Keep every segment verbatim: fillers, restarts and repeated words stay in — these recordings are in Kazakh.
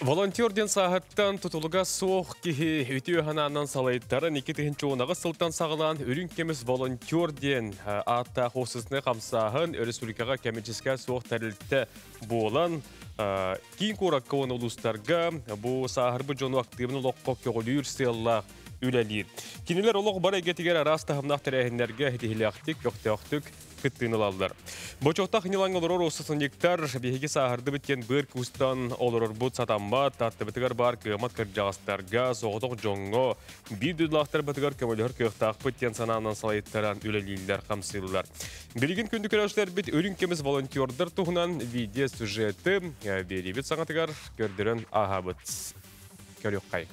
Волонтерден сағаттан тұтылыға соқ кеге өте ғананан салайттары неке тігінші оңағы сылттан сағылан үрін кеміз волонтерден атта қосысыны қамсағын республикаға кәмеческе соқ тәрілтті болан кейін қораққа оны ұлыстарға бұл сағырбы жону активны лоққа кеғылыр селлақ үләлер. Кинелер олық бар әгетігер арастағымнақ тәрәхіндерге хетігілі ақтық, көқті кыттыналалар. Бочоқтақ нилаң олырор осысын ектар, бейгі сағырды біткен бір күстан олырор бұд сатамбат, татты бітігер бар күйамат кіржағыстарға, соғытық жоңғы, бір дүдлақтар бітігер көмілер көқтақ біттен санамнан салайттаран үлелейлер қамсылылар. Білген күнді көрәшілер біт өрін кеміз волонтердар тұғынан видео сюжеті бері біт саңатығар көрдірін ағабыт. Көрек қай.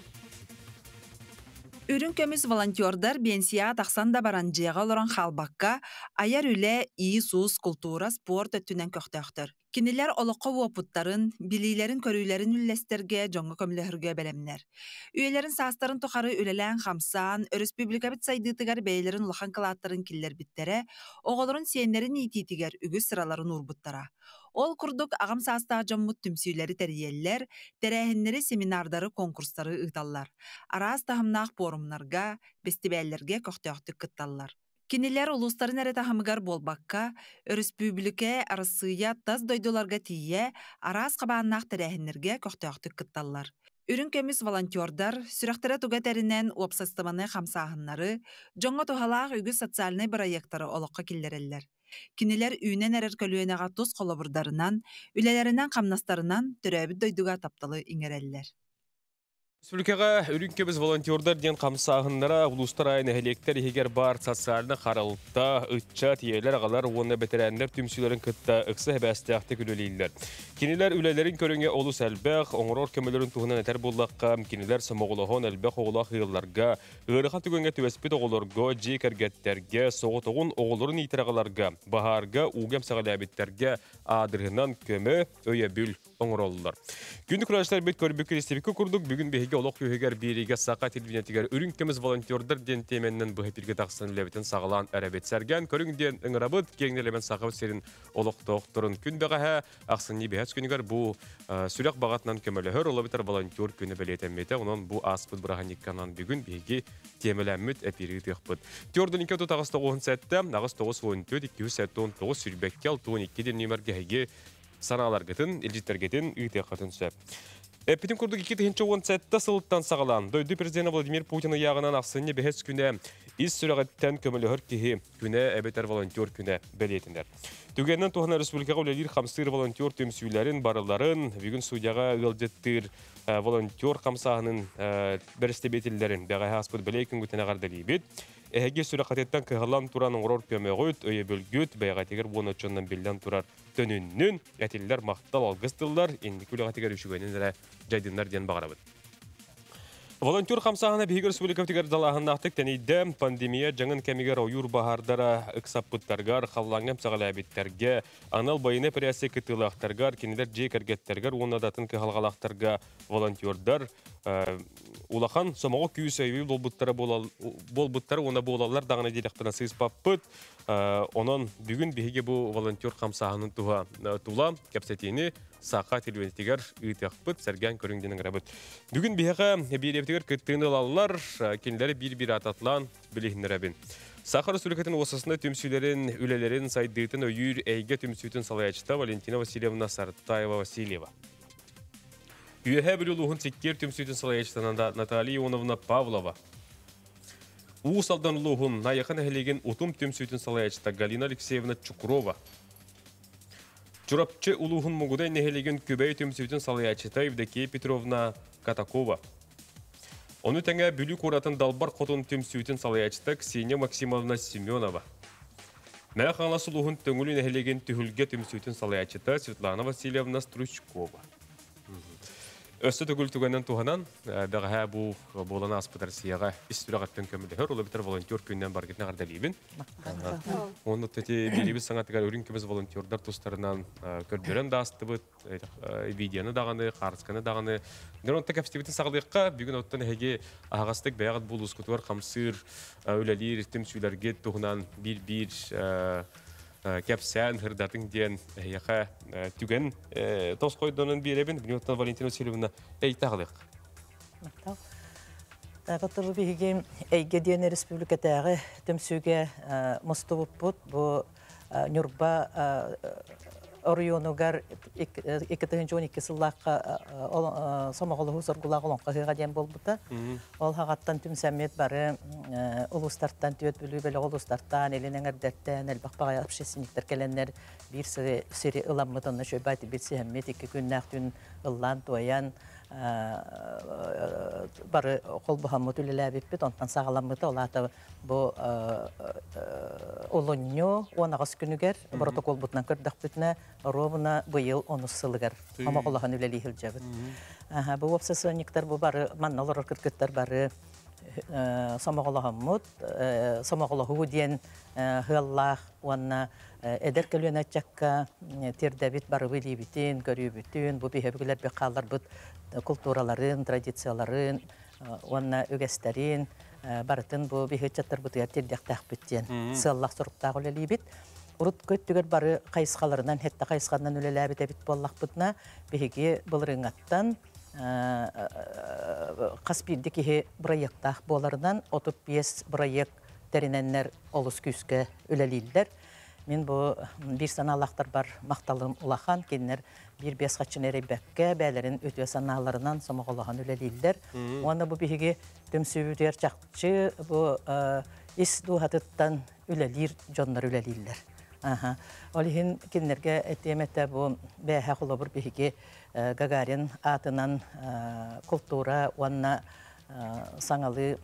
Үрін көміз волонтердар бенсия тақсанда баранжыға олыран халбаққа аяр үлі иисус культура спорт өттінен көқтөқтір. Кинелер олыққа уапыттарын, билейлерін көрүйлерін үллестерге, жоңғы көмілерге бәлемнер. Үйелерін састарын тұқары үлелән қамсан, республика бит сайдытыгар бәйлерін ұлақан қылаттарын киллер биттері, оғылырын сиенлерін ититігер үгіз сыраларын урбуттара. Ол күрдік ағам састағы жаммут түмсүйлері тәриеллер, тәрәхінлері семинардары конкурстары ұйталлар. Арас тахымнақ форумнарға, бестибәллерге көқтөқтік кытталлар. Кинелер улустарын әрі тахымығар болбаққа, республика арасыя таз дойдоларға тие, арас қабаннақ тәрәхінлерге көқтөқтік кытталлар. Үрін көміз волонтердар, сүрәқтері тұға тәрінен уапсастыманы қамсағынлары, жоңға тұхалақ үгі социальный проекттары олыққа келдерелер. Кинелер үйінен әрір көлуенеға тұз қолабырдарынан, үлелерінен қамнастарынан түрәбі дойдуға тапталы иңерелер. Республикаға үрін кеміз волонтердар ден қамсағынлара ұлыстар айын әлектер егер бар социалны қаралықта, ұтча тиелер ағалар оны бәтерәндер түмсілерін күтті ұқсы әбәстіяқты күлелейлер. Кенелер үлелерін көріңе олыс әлбәқ, оңырор көмелерін туғынан әтер болдаққа, кенелер самоғылығын әлбәқ оғылақ ғылларға, ғырыға түгенге түвеспет оғыларға, жекергеттерге, соғытығын оғылырын итірағаларға, бағарға, уғем сағалабеттерге адырғынан көмі өйе бүл оңыролылар. Күнді күрәшілер бет көрбекер істебекі күрдік, бүгін бейге олық үйегер береге сақа телевинетігер үрін кеміз волонтердар ден теменнен бұхепірге тақсын ләбетін сағылан әрәбет сәрген, көріңден ұңырабыт кеңнелемен сақып серін олық тоқтырын күн бәғаға ақсын не бәхәс күнігер бұл сүрек бағатынан көмілігір олабытар волонтер күні бәлетәмметі, онын бұл аспыд бірағанекканан бүгін бейге темеләммет әпері тұйықпыд. Теордың екі тұтағыз тоғыз сәтті, ағыз тоғыз он төрт екі жүз сәтті он тоғыз сүрбәккел он екі ден нөмірге әйге саналар гетін, елжеттер гетін, үйте қатын сөп. Эппетин күрдік екі тігінші он сәтті сылыттан сағалан. Дойды президент Владимир Путин яғынан ақсыны бәхес күні ис сүрәғаттен көмілігір кеге күні әбетер волонтер күні бәлетіндер. Түгеннен туғына республикаға үлелер қамсыр волонтер төмсүйлерін барыларын, бүгін судьяға ғылдеттір волонтер қамсағының бірістебетілдерін бәғай аспыд бәлейкін күтіне ғардали бет. Әге сүрәқатеттен кығылан туран ұңырор көмеғыт, өйе бөлгіт, бәйғатегер бұны чоннан белден турар төніннің, әтелілер мақтал алғыстылар, енді көліғатегер үшігенін жайдынлар ден бағарабыд. Волонтер қамсағына бейгір республикаптегер далағын ақтық тәнейді пандемия жаңын кәмегер ойыр бағардара ұқсаппыттарғар, қаллаңым сағалабеттерге, анал байыны приясы күттілақтарғар, кенелер жекергеттергер, онадатын кығалғалақтарға волонтердар улахан сомоғы күйі сөйбей болбыттары оны болалар дағына делектіна сыйспаппыт. Онын бүгін бейге бұл волонтер қамсағының тула кәпсетені сақа телевенетігер ұйтықпыт, сәрген көріңденің рәбіт. Бүгін бейге бейребтігер күттігіні лалылар, кенелері бір-бір ататылан білігінер әбін. Сақыр Республикатын осысында түмсүйлерін, үлелерін сайдыйтын өйір әйге түмсүйтін салаячыта Валентина Васильевна Сартаева-Васильева. Үйәхә бір ұлығын теккер түмсүйтін салаячытананда Наталья Ионовна Павлова. Уғыс алдан ұлығын найақын әхелеген ұтым түмсүйтін салаячыта Галина Алексеевна Чукрова. Чурапчы ұлығын мұғыдай нәхелеген көбәй түмсүйтін салаячыта Евдокия Петровна Катакова. Оны тәңі бүлік оратын далбар қотын түмсүйтін салаячыта Ксения Максимовна Семенова. Мәлі қаңлас ұлығын төңілі нәхелеген түхілге түмсүйтін салаячыта Светлана Васильевна Стручкова. Өсті түгіл түгеннен туғанан, бәғі бұл болана аспыдар сияға істірағаттың көмілігір, олы бітір волонтер күннен бар кетіне ғардалейбін. Оны тәте белебіз саңатығар өрін кеміз волонтердар тұстарынан көрдерін да асты бұд, видеоны дағаны, қарысқаны дағаны. Онты кәпістебетін сағылыққа бүгін оттан әге ағастық бәғат бұл ұскутығар қамсыр, өлелер, түмсүйлерге туғынан бір-бір кепсән хырдатын ден яха түген тос койдонун биребин Ньютон Валентина Васильевна әйтәгълык. Тагытыр биһиге әйге диен республикатагы төмсүгә мостубут бу Нюрба Орионугар эки миң он эки сыллакка самоголу соргулагылын кыга ден болбута. Ол хагаттан түмсәмет бары улустарттан төт бүлү беле улустарттан эленең эрдәттән элбакпага общественниктер келеннер бир сери ыламмытын шөбәт битсе хәммет ике көннәк түн ыллан тоян бары колбухаммут үлеләбит онтан сагаламмыты олата бу олонньо онагыс күнүгер протокол бутнан кырдак бүтнә ровна быйыл онус сылыгар хамаголахан үлелихил жабыт. Аха бу обсессионниктер бу бары манналар кыркыттар бары самоголахаммут самоголаху диен хыллах онна эдер көлөнә чакка тердәбит бары билибитин көрүбүтүн бу бихебилер бе каллар бут культураларын традицияларын онна үгәстерин бартын бу бихечаттар бу тердәктәк биттен сыллах сорыктагы лебит урут көттүгөр бары кайсгаларынан хетте кайсгандан үлеләбит бит боллак бутна биһиге булрыңаттан Каспийдеки проекттах боларынан отуз беш проект териненнер олус күскә үлелилдер. Мен бу бир саналактар бар макталым улахан кеннер бир беш хачын эребеккә бәләрен өтө саналарынан самоголахан үлелилдер. Онда бу биһиге төмсүбүтер чакчы бу ис духаттан үлелир жоннар үлелиллер. Аха. Олихин кеннерге этемете бу бәһә холобур биһиге Гагарин атынан культура онна саңалы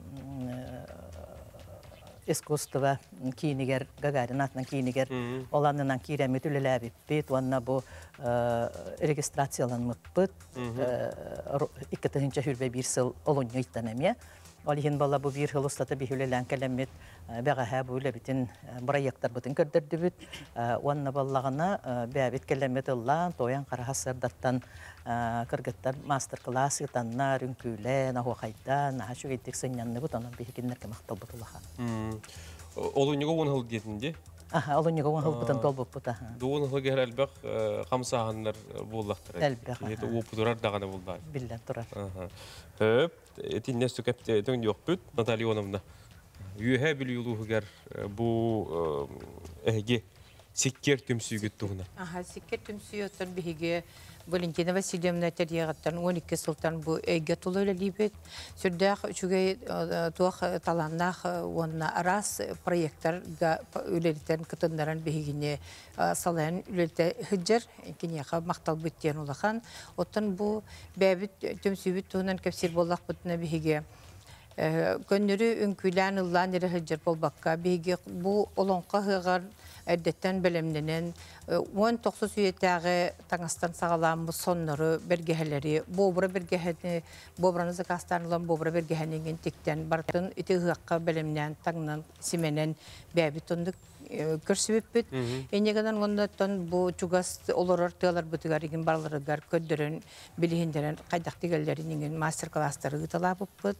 искусство кинигер Гагарин атынан кинигер оланынан киремет үлеләбит бит онна бу регистрацияланмыт бит икки миңнче хүрбе бир сыл олоньо иттенеме. Олихин бала бу бир хыл устата бихүлелән кәләмет бәгәһә бу ләбитен проекттар бутын көрдөрдүбүт онна баллагына бәбит кәләмет аллан тоян карахасырдаттан кыргыттар мастер-класс итанна рүнкүле нахуайдан ашу геттик сынянны бутан бихикиннерге мактал бутулахан. Олоньго он хыл детинде. Аха, олоньго он хыл бутан толбуп бута. Дуун хыл гәрәлбәк хамсаганнар буллактыр. Әлбәк. Ул пудурар даганы булды. Биллән турар. Аха. Хөп, этиннәстү кәпте төн юк бит, Наталья Ивановна. Юһә бил юлугар бу әге сиккер төмсүгүт тугына. Аха, сиккер төмсүгөттөр биһиге Валентина Васильевна терьягаттан он эки сылтан бу әйге тулы либет. Сүрдәк үчүгә туак таланнах онна арас проекттар га үлелтен кытыннарын биһигине салан үлелте хиҗер киняка мактал биттен улахан. Оттан бу бәбит төмсүгүт тугынан кепсир боллак бутна биһиге көннөрү үңкүлән ыллан эре хиҗер болбакка биһиге бу олонка хыгар Әддеттен белемненен он тоғыз үетәге таңастан сағалам соннары бергәһәләре бобра бергәһәне бобраны закастанлан бобра бергәһәнеген тиктән бартын ите хакка белемнән таңнан сименен бәбитондык көрсөбүт энегәдән гондаттан бу чугас олорор тылар бутыгарыгын барларыгар көддөрөн билиһиндерен кайдак тигәлләренең мастер-класстары ыталап бут.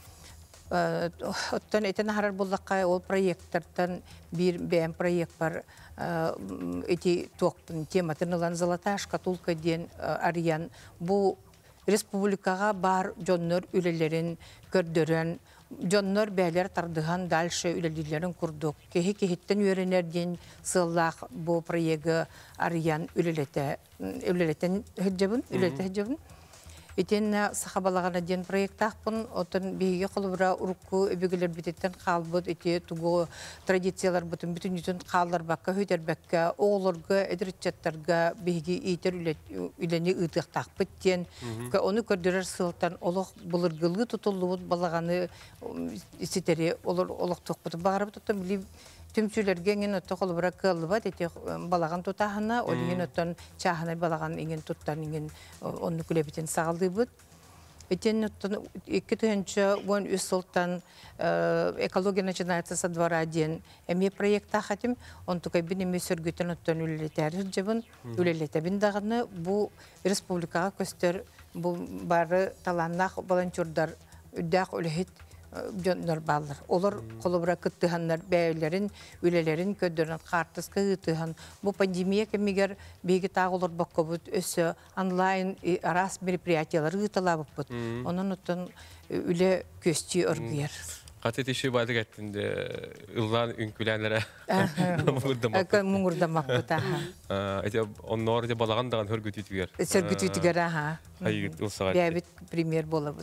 Оттан этен харар буллакка ол проекттардан бир бәм проект бар эти токтун тематынылан золотая шкатулка ден ариян бу республикага бар жоннор үлелерин көрдөрөн жоннор бәлер тардыган дальше үлелилерин курдук кеһи кеһиттен үйренерден сыллах бу проекты ариян үлелете үлелетен хәҗҗәбен үлелете хәҗҗәбен Итен сахабалагана ден проекттахпын, отын биге кылыбыра урукку өбөгөлөр битеттен калбыт, ити тугу традициялар бутун бүтүн бүтүн каллар бакка хөйдөрбәккә, оголорга, эдирчаттарга биге итер үлени ытыктахпыт ден. Оны көрдөрөр сылтан олох булыргылы тутулубут балаганы ситери олор олох токпут багарып туттым били Түмсүләргә ген отта кылыбыра кылыбат эти балаган тутахына, олыгын оттан чахына балаган иген туттан иген онны күлебитен сагалды бут. Этен оттан эки миң он үч сылтан экология начинается со двора ден. Эми проектта хатим, он тукай бинеме сөргүтен оттан үлелетер жабын, үлелетебин дагыны бу республикага көстөр бу бары таланнак волонтердар үддак үлехит жоннор баллар. Олар колобра кыттыганнар бәйләрен, үлеләрен көддөрөн картыска гытыган. Бу пандемия кемигер беги тагылыр баккабыт өсө онлайн арас мероприятиялар гытылабыт. Онун утун үле көстү өргүер. Катет иши бады кеттинде ыллан үнкүләнләре. Муңурдамак бута. Эти оннор де балаган даган хөргүтүтүгер. Сөргүтүтүгер аха. Хайгыт улсагат. Бәбит пример болабыт.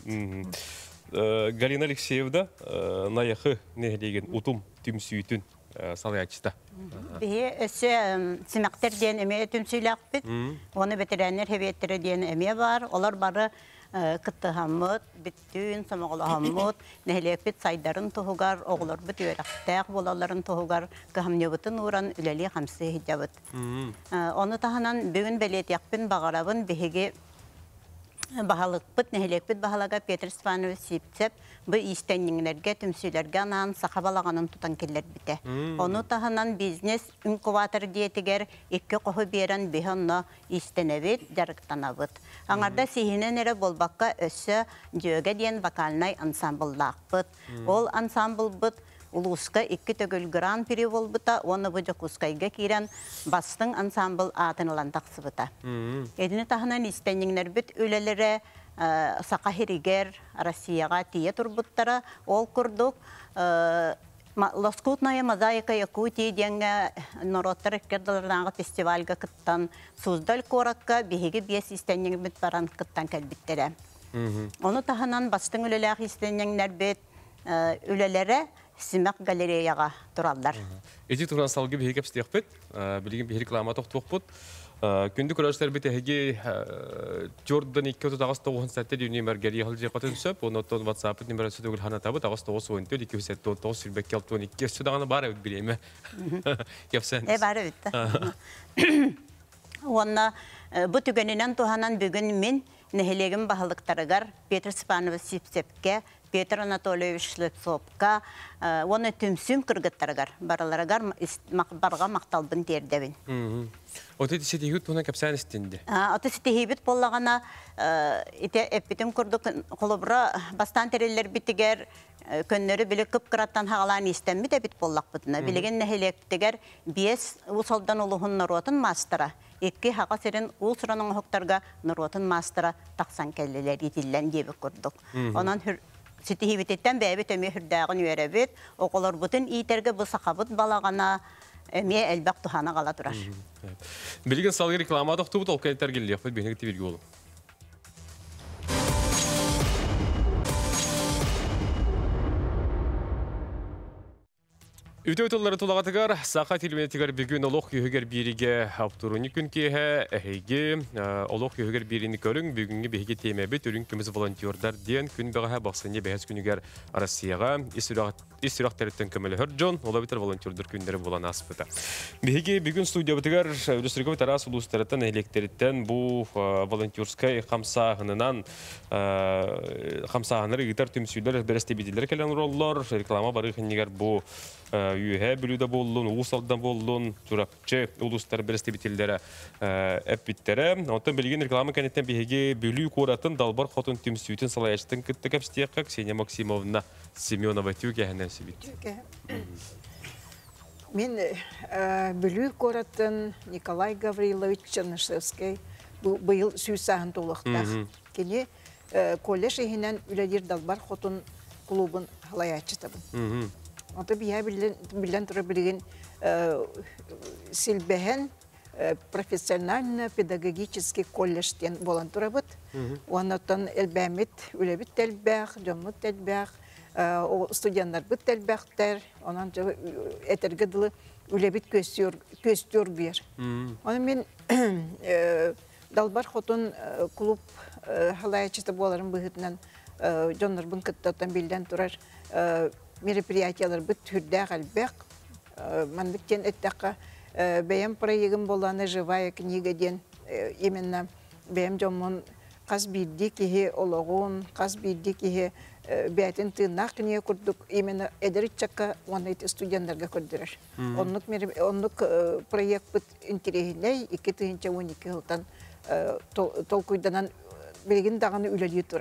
Галина Алексеевна наяхы нехлеген утум түмсүйтүн салаячта. Бие өсө симактер ден эме түмсүйләкпит. Оны ветераннар хебеттер ден эме бар. Олар бары кыттыхаммыт, биттүн самоголахаммыт, нехлекпит сайдарын туһугар, оглор бит өрәктәк болаларын туһугар, кахамнебытын уран үләли хамсы хиҗабыт. Оны таһанан бүгүн белет якпын багарабын биһиге баһалыкпыт, нехлекпит баһалага Петр Степанович Сипцеп бу истәннеңләргә, түмсүләргә анан сахабалаганын тутан келләр бите. Оны таһанан бизнес инкубатор диетигер икки кохы берен биханна истенебит, жарыктанабыт. Аңарда сихинен эре болбакка өссө җөгә диен вокальный ансамбллакпыт. Ол ансамбл бит улуска икки төгүл гран при болбута, оны бу жокускайга кирен бастың ансамбл атынылан таксыбыта. Эдине таһанан истәннеңләр бит үлелере Сақахиригер Россияға тие турбуттара ол курдук Лоскутная мозаика Якутии денге народтар кердалардағы фестивальга кыттан Суздаль коракка биһиги биес истеннең бит баран кыттан кәлбиттере. Оны таһанан бастың үлеләр истеннеңнәр бит үлеләре Симак галереяга тураллар. Эти туран салгы биһиги кепстек бит, билеген биһи реклама токтук бут. Күнді көрәштер бит эһиги Jordan икки жүз тогуз тогуз сәттә дүйне мәргәри хәлҗә катын сөп, оны тон WhatsApp нөмерәсе түгел хана табы тогуз тогуз он төрт икки жүз тогуз силбек келтон икки сүдәгәне бар бит билеме. Япсан. Э бар бит. Онна бу түгененән туһанан бүген мин нехелегем баһалыктарыгар Петр Степанович Сипцепке, Петр Анатольевич Шлецовка, оны түмсүм кыргыттарыгар бараларыгар барға макталбын тердебин. Оты сетихут туна капсан истинде. Оты сетихибит боллагана ите эпитим курдук колобра бастан терелер битигер көннөрү биле кып кыраттан хагалан истемми де бит боллакпытына. Билеген нехелектигер биес усалдан улухун наротын мастера. Икки хага серин усранын хоктарга наротын мастера таксан келлелер итиллен дебе курдук. Онан сетихибиттен бәбе төмө хүрдәгын үйрәбит, околор бутын итерге бу сахабыт балагана эме элбак тухана кала турар. Билген салгы реклама токтубут ол кайттар келдек бит бенек тибирге болуп. Үтөтөлләре тулагатыгар сака тилметигер бүгүн олох күйөгер бириге аптуруни күн кеһе эһиге олох күйөгер бирини көрүң бүгүнгү биһиге темебит өрүн көмүз волонтердар ден күн бага басыны бәһәс күнүгер Россияга исүрактәртен көмөлөр Джон ола битер волонтердар күндәре булан аспыта. Биһиге бүгүн студиябытыгар Рөсөргө тарас улустардан электерден бу волонтерскай хамсагынынан хамсагынары гитар төмсүлөр берестебидилер келен роллор реклама бары хиннигер бу Үйе бүлüde болдun, uğusaldan болдun, turapçı uluslar berestebitillere epitlere. Ondan bilgin reklama kanetten bihiги bülü koratın dalbar xotun tümsüytün salayaçtın kıttık hepstiyek Kseniya Maksimovna Semyonova tüge hemen sebit. Мен bülü koratın Nikolay Gavrilovich Чернышевский быйыл сүйсәһен толықты. Кені коллеж ehinen üledir dalbar xotun klubun halayatçı tabın. Ota biya bilen tura bilgin silbehen профессионально-педагогический колледжтен болан турабыт. Оннан элбәмит, үлебит тәлбәх, җоммут тәлбәх, студентлар бит тәлбәхтәр, онан әтәргә диле үлебит көстөр көстөр бер. Аны мен далбар хотун клуб халаячы боларын быгытнан җоннар бун кыттан билдән турар мероприятиялар бит түрдә галбәк. Мандыктен әттәккә бәям проектым боланы живая книга ден именно бәям җомон каз бидди ки ологон каз бидди ки бәтен тынак книга курдук именно эдеричка оны студентларга көрдүрөр. Онлук онлук проект бит интереслей эки миң он эки елдан толкуйдан билген даганы үлелү турар.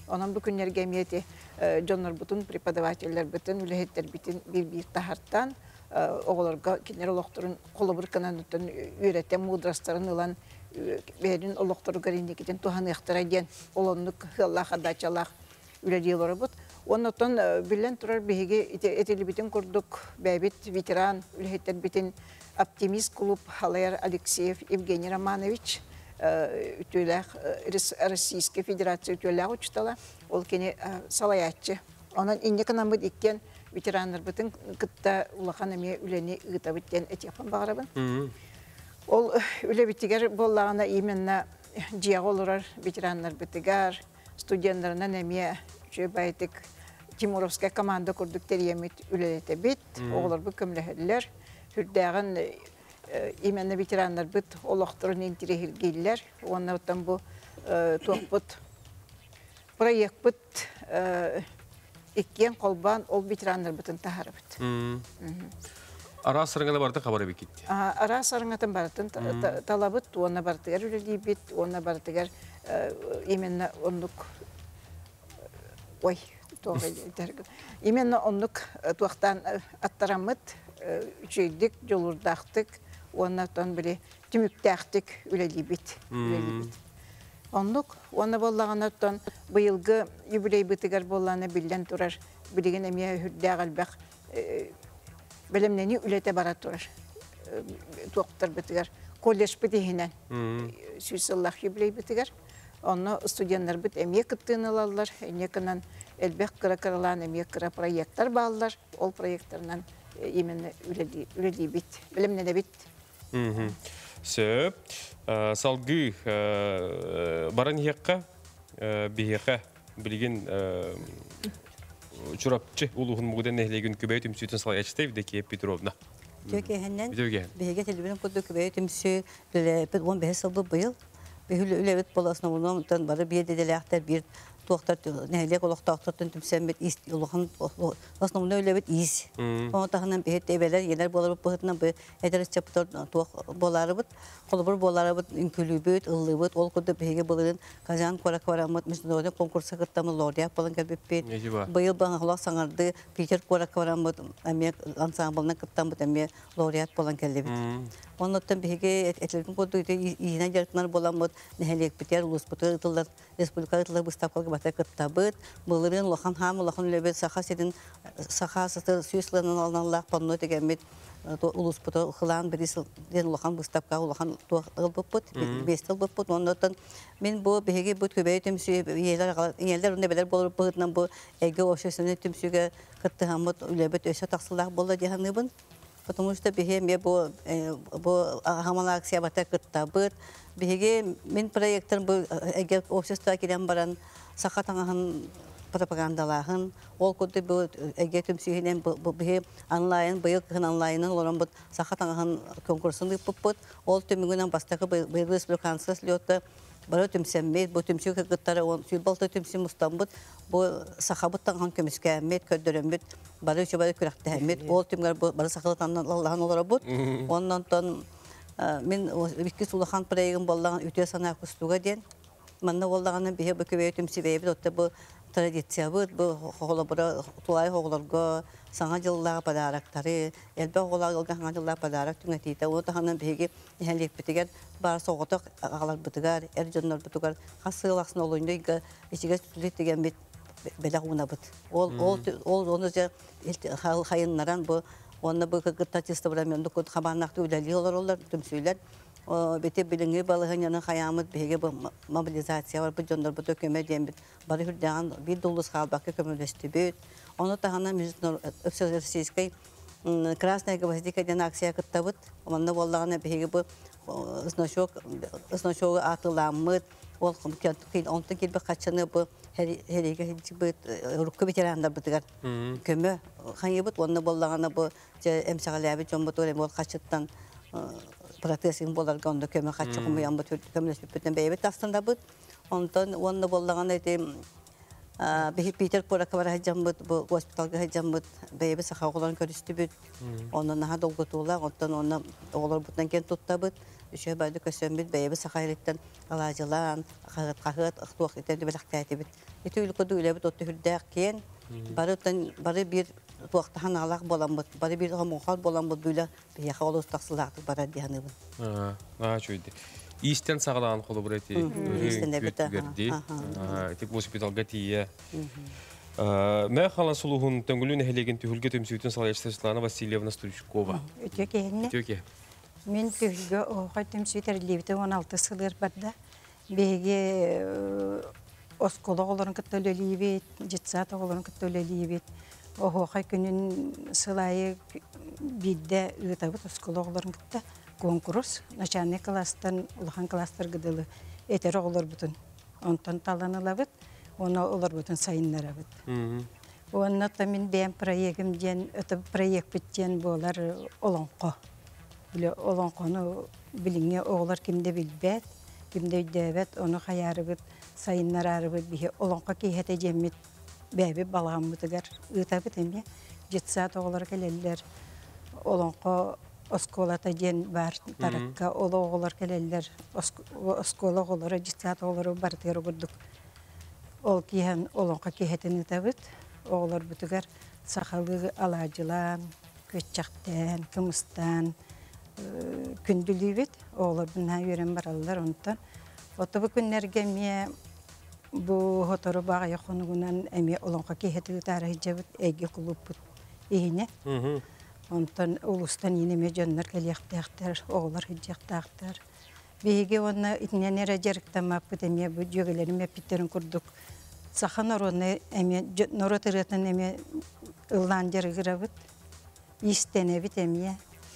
Onun bu günler gemiyeti jonlar bütün prepodavateller bütün ülhetler bütün bir bir tahartan oğullarga kinler olokturun kolu bir kananıtın üretem mudrasların olan verin oloktoru garindikiden tuhan ihtira diyen olonluk Allah hadaçalak ülediyorlar bu. Ondan bilen turar bihige eteli bütün kurduk bebet veteran ülhetler bütün optimist klub Halayar Alekseyev Evgeniy Romanovich ütüler Российской Федерации ütüler uçtalar. Ol kene salayatçı. Onun indi kanamı dikken veteranlar bütün kıtta ulakan emiye üleni ıta bitten et yapan bağırabın. Ol üle bitiger bollağına imenna ciğer olurlar veteranlar bitiger. Studenlarına emiye şöyle baytık Timurovskaya komanda kurduk teriyemit ülelete bit. Oğlar bu kömlehediler. Hürdağın imenna veteranlar bit olaqtırın intirehir giller. Ondan bu toqbut proyekt bit ikkiyen kolban ol veteranlar bitin taharı bit. Ara sarıngada barda xabara bekit. Ara sarıngatan barıtın talabıt ona barıtıgar üleli bit ona barıtıgar imenna onluk oy doğru dergi. İmenna onluk tuaqtan attaramıt üçeydik jolurdaqtık ondan bile tümüktaqtık üleli bit. Üleli bit. Onluk ona bollağanattan bu yılgı yubiley bitigar bollağına bilden turar. Bilgen emiye hürdağal baq bilimleni ülete barat turar. Tuaqtar bitigar. Kollej bitihinen. Süysallah yubiley bitigar. Onu studenler bit emiye kıttığını alallar. Enekanan elbek kıra kıralan emiye kıra proyektler bağlılar. Ol proyektlerden yemenle üleli bit. Bilimle de bit. Söp. Salgı baran hiyakka bihiyakka bilgin çorapçı uluğun muğdan nehlegen kübey tümsüytün salayatçıda evdeki Petrovna. Tökehennen bihiget elbinin kudu kübey tümsü on beş saldı bu yıl. Behülle ülevet bolasına bulunmaktan bari bir dedelekler bir tuaktar nehlek olaqtaqtardan tümsemmet ist uluğun aslında ülevet iz. Onu tahından behet ebeler yener bolarıp boğutuna bu ederiz çapıtar tuaq bolarıbıt. Kolubur bolarıbıt ünkülübüt, ıllıbıt, ol kudu behege bolарын kazan korak varamıt müslümanı konkursa kıttamı lordiyak bolan gelbepet. Bu yıl bana kulak sanardı Peter korak varamıt emek ansamblına kıttamıt emek lordiyak bolan gelbepet. Ondan behege etlerin kudu yine yartlar bolamıt nehlek biter ulus bıtır ıtıllar Respublika ıtıllar bıstapkalı batak kıttabıt. Bolарын lohan ham lohan ülebet saha sedin saha satır süyüslerinin alanlar panno tegemet ulus bıtır hılan birisi den lohan bıstapka lohan ılbıpıt bestel bıpıt. Ondan men bu behege bu köbeği tümsü yerler yerler önde beler bolur bıtnan bu ege oşesini tümsüge kıttı hamut ülebet öşe taksılar bolla dihanıbın. Потому что беге bu bu hamala aksiya batak kıttabıt. Bihege min proyektlerin bu eğer общество kiren baran sakatangahın propagandalahın ol kudu bu eğer tümsühinen bu bihe online bayık hın online'ın olan bu sakatangahın konkursunu yapıp ol tümünden bastakı bayık respublikansız liyota bara tümsemmet bu tümsü kıtları on sülbalta tümsü mustambut bu sahabıttan han kömüskemmet ködörömbüt bara şu bara kürahtehmet ol tümler bu bara sakatandan Allah'ın olarabut ondan ton men bikki sulahan proyegin bollan ütüye sana kustuga den manna bollagana bihe bu köbey tümsü beybi otta bu tradisiya bu bu hoğulabura tuay hoğularga sana yıllar padarakları elbe hoğular olgan sana yıllar padarak tüngetiyle o da hanan bihege ihenlik bitiger bar soğutak ağalar bitiger erjonlar bitiger hasılaksın oluyunda içige sütületigen bit belağuna bit ol ol ol onca hayınlaran bu onda bu kıtaçısta buramıyordu kod habarnakta üleliyorlar onlar tümsüler o bete bilingi balığın yanı hayamut bihege bu mobilizasya var bu jonlar bu dökeme diyen bir bari hürdeğen bir doluz halbakı kömürleşti büyüt onu da hana müzik öpsözlersiz Krasnaya Gvazdik diyen aksiya kıttabıt onda bollağına bihege bu ısnaşok ısnaşoğu atılanmıt ol kıyın ondan kilbe kaçanı bu herige hiç bu rukku bitiranlar bitigar kömü hayıbıt onda bollağına bu emsağalabi jombut öyle bol kaçıttan pratesin bolarga onda kömü kaçıqımı yan bu kömüleşip biten beybet aslında bu ondan onda bollağına edim Бихи Питер Порака бара хаджамбыт, бу госпиталга хаджамбыт, бейби саха оголарын көрүстүбүт. Ондан наха долгутуула, оттон онна оголор бутан кен туттабыт. Үшө байды көсөмбүт, бейби саха илеттен алажылан, кагыт кагыт, ыктуак итен белактайтыбыт. Ити үлкөдү үлебит отты хүрдәк кен, барыттан бары бир туактахан алак боламбыт, бары бир хомохал боламбыт бүлө бияха олус таксылаактык бара дияныбын. Аа, аа чөйдү. Истен сагалаган колу бир эти. Истен эбите. Тик госпиталга тие. Мә халан сулугун төнгүлүн хелеген түһүлгө төмсүтүн Салаячтаслана Васильевна Стручкова. Өтө кенне. Төке. Мен түлгө ойготым сүтер лебите он алты сылыр барда. Беге осколог олорун кыттөлөлүбүт, житсат олорун кыттөлөлүбүт. Охохай күнүн сылайы бидде ытабыт осколог олорун кытта конкурс начальник класстан улахан класстар гыдылы этер олор бутун. Онтон таланылабыт, оны олор бутун сайыннарабыт. Онна та мен бем проектим ден, өтө проект биттен болар олонко. Биле олонкону билиңе оглар кимде билбет, кимде дөбөт, оны хаярыбыт, сайыннарарыбыт бихи олонко кийете жемит бәбі баламытыгар ытабыт эми жетсат оголор келелер. Олонко осколата ден бар таракка оло оголор келелер. Оскола оголор жетсат оголор бартыр бурдук. Ол киен олонко киетин ытабыт. Оголор бутугар сахалы алажылан, көччактан, кымыстан күндүлүбүт. Оголор буна үйрен баралар онтон. Отобу күннерге ме бу хотору бага яконугунан эми олонко киетиги тарыхы жабыт эге кулуппут ийне. Онтон улустан инеме жоннор келектектер, оголор хыжактактар. Биге онна итненере жериктамаппыт эми бу жөгөлөрүм эпиттерин курдук. Сахан ороны эми норотыратын эми ылан жеригирабыт. Истенебит эми.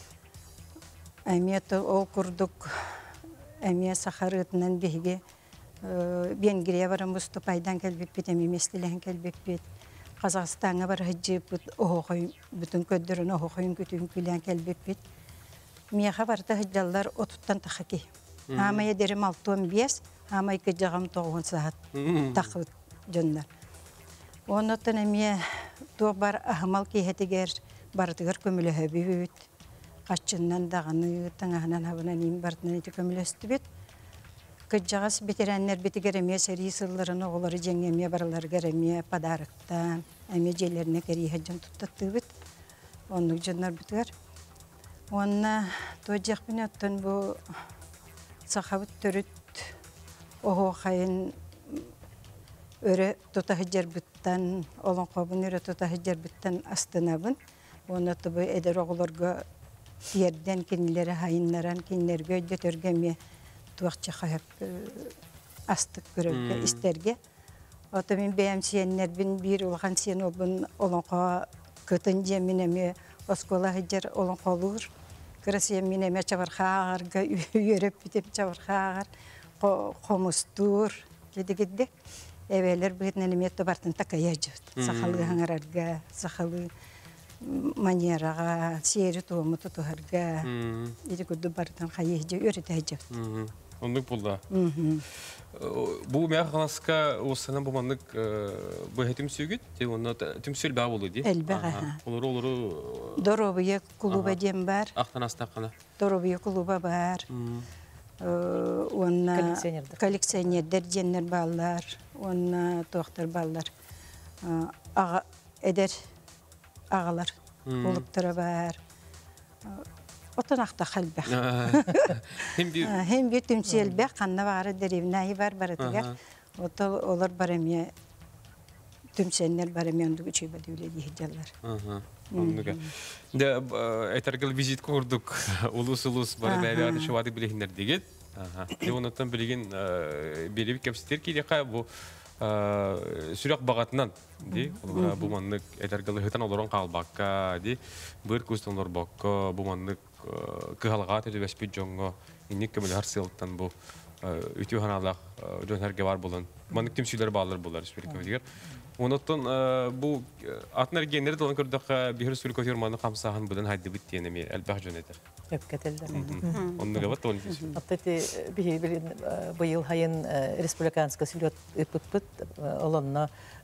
Эми ол курдук эми сахарытынан биге Венгрия барам выступайдан келбеппит, эми местелен келбеппит. Казакстанга бар хыжыппыт, охой бүтүн көддөрүн охойун күтүн күлен келбеппит. Мияха барда хыжаллар отуттан тахаки. Амая дерим алтон бес, амай кыжагам тогон саат тахыт жоннар. Онотон эми то бар ахмал киетигер бардыгар көмөлөбүт. Качыннан даганы таңаһынан хабынан ин бартынан ити көмөлөстүбүт. Кыджагас ветераннар битигереме серисылларын оголары жеңеме баралар гереме подарыктан, эме желерне кери хаҗын туттаттыбыт. Онны жоннар битер. Онна тоҗак минаттан бу сахабыт төрүт ого хайын өрө тотахыжар биттан, олон кабын өрө тотахыжар биттан астынабын. Онна табы эдер оголорга yerden kendileri hayınlaran, kendileri götürgeme tuğakça hayap astık görürge, isterge. Ota min beğensiyenler bin bir olağan siyen olun olunqa kötünce mineme oskola hıcar olunqa olur. Kırasıya mineme çavarxağarga, yörep bitip çavarxağar, qomustur, gidi gidi. Eveler bugün nemet bartın takayacıt. Sahalı hangararga, sahalı маньяраға, сері туымы тұтығырға, еді күдді бардан қайығы өрет әжіп. Ондық бұлда. Бұл мәқ қаласқа осынан бұмандық бұй түмсүйгіт, түмсүл бә болу де? Әлбәға. Олары, олары... Доробыя клуба дем бар. Ақтан астаққана? Доробыя клуба бар. Коллекционердер женлер баллар, онна тоқтар баллар. Әдер ağalar olup tura var. Otanaqta xalbaq. Hem bir tümselbaq qanna var derevnayi var baratigar. Ota olar baramiya tümsenler baramiya ondu üçübe dövledi hijallar. Aha. Onduga. De etergil vizit kurduk. Ulus ulus bar bäbäni şowady bilehinler deget. Aha. De ondan bilген belebik kapasiter ki bu Сүрек бағатынан, бұл маңнық әтергілі ғытан оларын қалбаққа, бір көстен олар баққа, бұл маңнық қығалға тәрді бәспет жоңға, инек көмілі арсылықтан бұл өте ғаналақ жон әрге бар болын. Маңнық түмсүйлер бағалар болар, республика. Онықтан бұл атын әргенлері долан көрдіққа бір республика өтерманы қамсағын бұдан хайды біттен әме әлбәқ жон әдір. Öpketelder. Onu gavat da olmuş. Hatta bir bu yıl hayın Respublikanska sülüt öpüpüt olanla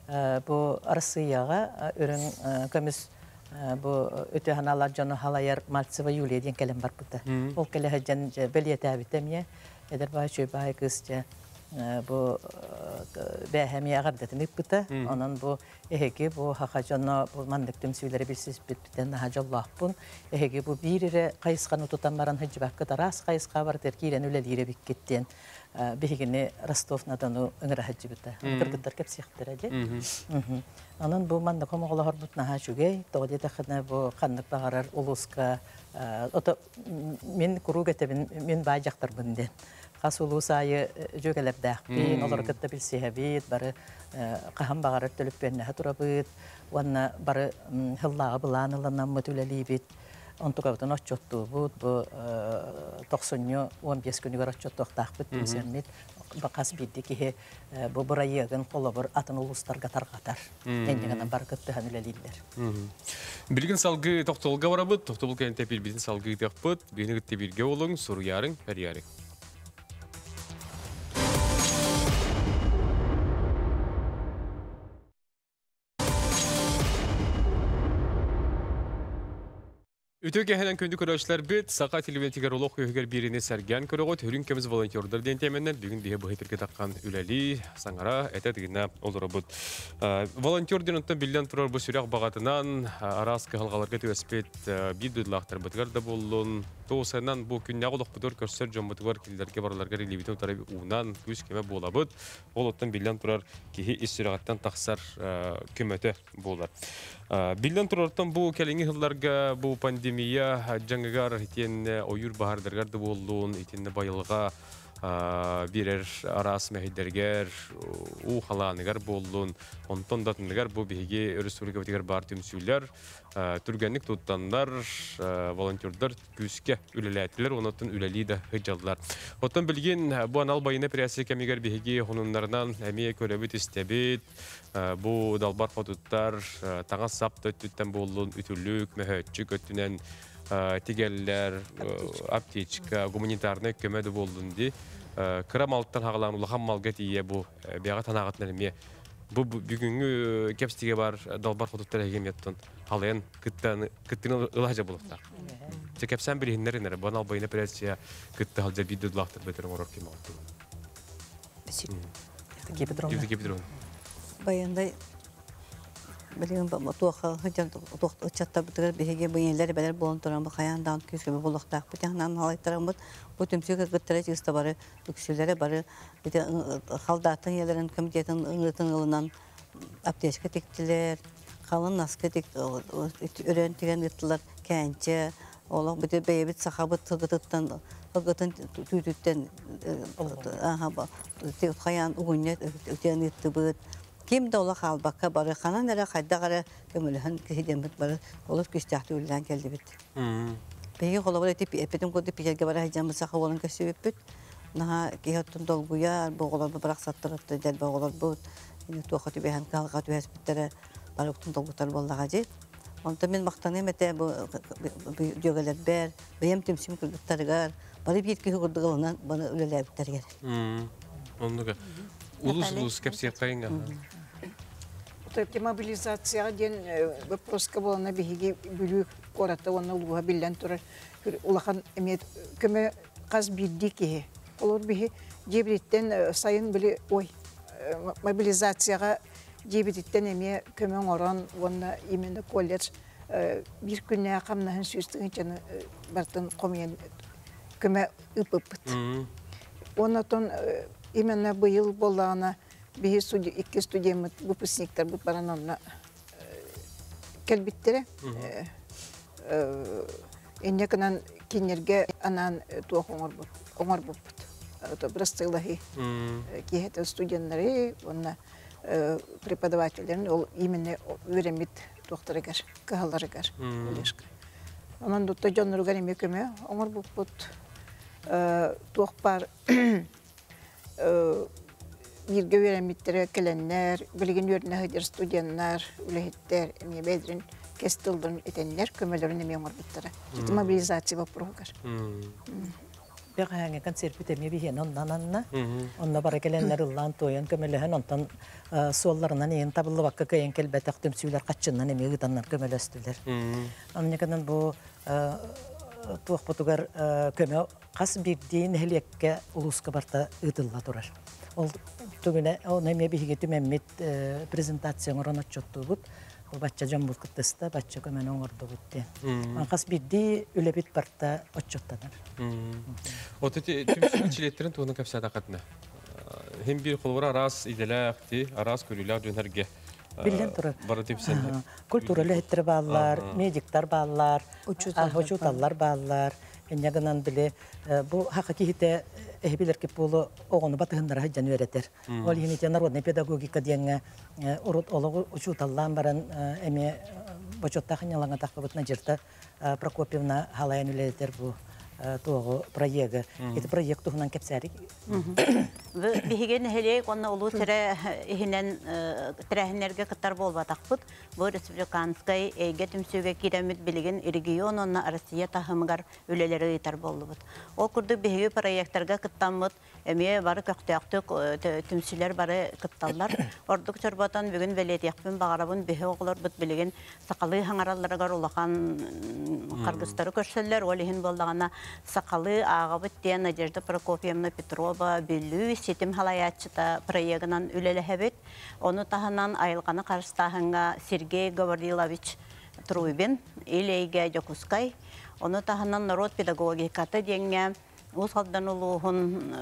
bu Россияға өрін көміз bu öte hanalar canı halayar Maltseva Yuliya diyen kelem var burada. Ol kele haccan beliyete abitemiye. Eder bay çöy bay kızca bu behemiye agardetini ipıta. Onun bu ehegi bu hakacanna bu mandık tümsüyleri bilsiz bitbitten hacallah bun. Ehegi bu bir ire kayıskanı tutan baran hacı bakıda ras kayıska var der ki iren ülelire bik gittiyen. Bihigini Rostov nadanı ıngıra hacı bita. Kırgıtlar kep siyaktir hacı. Onun bu mandık omu ola horbutna ha şugay. Toğdi takına bu kanlık bağırar uluska. Ota min kuru getebin min baycaktır bundan. Kas ulus ayı jögeler dağbin. Olar gıtta bilsiyabit. Barı qaham bağırar tölüp benne haturabit. Vanna barı hıllağı bulanılanan mütülelibit. Ontukavutun otçottu bu, bu toqsunyu on beş günü otçottu oqtaqbit tümsemmit. Baqas bildi ki bu burayıgın kolabır atın uluslarga tarqatar. Endigana barqıttı hanüleliller. Bilgin salgı toqtolga varabıt, toqtolga kente bilbidin salgı taqbıt, beni gitti bilge olun, soru yarın, her yarın. Ütüge hemen köndü köröşler bit, saqa televizyon olaq yöger birini sergen körögot, hürün kemiz volontörler den temenden bugün diye bu hetirge takkan üleli, sangara, ete digine olur bud. Volontör denontan bilden turar bu sürek bağatından, aras kıhalgalarga tüvespet bir düdlaqtar bıtgar da bollun, toğusanan bu künne olaq budur körsör jom bıtgar killerge barlarga relibitin tarafı unan güz keme bola bud, olottan bilden turar kihi istirahattan taqsar kömöte bolar. Bilden turartan bu kelenge hıllarga bu pandemiya jangagar iten oyur bahardargar da bolluğun iten bayılga birer aras mehidderger u halanıgar bolluğun onton datınıgar bu bihigi Respublika bitigar bar tümsüller türgenlik tuttanlar volontörler küske üleletiler onotun üleli de hıcallar. Otan bilgin bu anal bayına priyasi kemigar bihigi onunlardan emiye körebit istebit bu dalbar fotutlar tağa saptı tütten bolluğun ütüllük mehötçü götünen tigeller aptechka gumanitarne kömedi boldun di kıram alttan hağalan ulağan malgat iye bu biağa tanağatlarımye bu bugünkü kepstige var dalbar fotutlar hegem yattın halayan kıttan kıttını ılaca buluktar. Kepsen bir hinlerin bana albayına presiya kıttı halca bir düdlahtır beterim oror kim oldu. Gibi drone. Gibi drone. Bayanda Bilgin tuaqa hıcan çatta bitigar bihege beyinleri beler bolontoran bakayan dan küskebe buluqtaq bitihanan halaytaran bud bu tümsüge gıttara çıgısta barı üksülere barı biti haldatın yelerin komitetin ıngıtın ılınan apteşke tektiler kalın naske tekti ören tigen gıttılar kence ola biti beyebit sahabıt tılgıtıttan tılgıtın tüytütten kayan ugunnet öten gıttı bıt kim de ola halbaka barı kanan nere kayda gara kömülühün kihidemit barı olur küstahti ülden geldi bit. Peki kolabır etip epetim kodu pijerge barı hicamı sağı olun kösübüp bit. Naha kihattın dolguya bu olar bu bırak sattırıttı del bu olar bu. Yine tuğatı behan kalqatı hesbittere barı uktun dolgutar bollağa cid. Ondan men maqtanayım ete bu diyogeler ber, beyem tümsüm kırgıttarıgar. Barı bir kihi kurdığılından bana öleler bitler gelir. Onluga. Ulus ulus kepsiye kayınga. Tabii mobilizatsiya den въпроска болана биһиги бүлүк кората онна улуга билен турар. Улахан эмет көмө каз бидди ки. Олор биһи жебриттен сайын били ой мобилизацияга жебриттен эме көмөң орон онна именно колледж бир күнне камнахын сүстүн чаны бартын комьен көмө ыпыпыт. Оннотон именно быйыл боллана bir studi iki studiyemit выпускниктер bu paranonna kelbittere. Enne kanan kinlerge anan tuğ ongor bu ongor bu. To брастылахи. Кихете студенттери, онна преподавательдерин ол именно öğrenmit doktorlar, kahallarıgar. Ondan da jonurgar emekeme ongor bu put tuğpar bir öğrenmitleri gelenler, bilgin yörüne hadir studentler, ülehitler, emiye bedrin kestildin etenler kömelerin emiye ongor bittere. Ciddi mobilizatsiya bu program. бәғәңе концерт бітеме бейен оннан анна. Онна бара келенлер ыллан тойын көмеліхін, онтан суолларынан ең табылы баққа көйен келбәтәк төмсүйлер қатшыннан еме ұданнар көмелестілер. Оннекінен бұл туақ бұтығар көме қас бірдейін әлекке ұлысқа барта ұдылла тұрар. Ол түгіне, ол неме бейге түмәммет презентацияң оран отчотту бұд. Ол бачча жан бұл күттіста, бачча көмен оңырды бұдды. Қас бірдей үлебет барта отчоттанар. От эти түмсүлчилеттерин туғының көпсәді қатына. Хем бір қолғыра арас иделәқті, арас көрілер дөнерге. Билен турар. Бары тепсәлі. Культуралы хеттер баллар, медиктар баллар, учуталлар баллар. Эннягынан биле бу хакыки хите эбилер ки болу огону батыгындара хаҗан өретер. Ол хините народный педагогика дигәнгә урут ологы учуталлан баран эме бочотта ханялаңа такыбытна җиртә Прокопьевна халаян үлетер бу тоғы проекты. Это проект туһунан кепсәрик. Биһиген хелек онна улу тере ихинен терәһеннәргә кытар болбатакпыт. Бу республиканскай эйге түмсүгә киремит билеген регион онна Россия тахымгар үлеләре итар болбут. Ол курды биһиге проектларга кыттамыт. Эме бары көктөктүк түмсүләр бары кытталлар. Ордук чорбатан бүген велетиякпен багарабын биһи оглар бит билеген сакалы хаңаралларга улахан каргыстары көрсөлләр. Ол ихин болдагана сакалы агыбыт дия Надежда Прокопьевна Петрова билүү сетим халаячыта проектынан үлелехебет. Оны таханан айылганы карыстахынга Сергей Гаврилович Труйбин илейге Жокускай. Оны таханан народ педагогикаты деңге Усалдан улуғын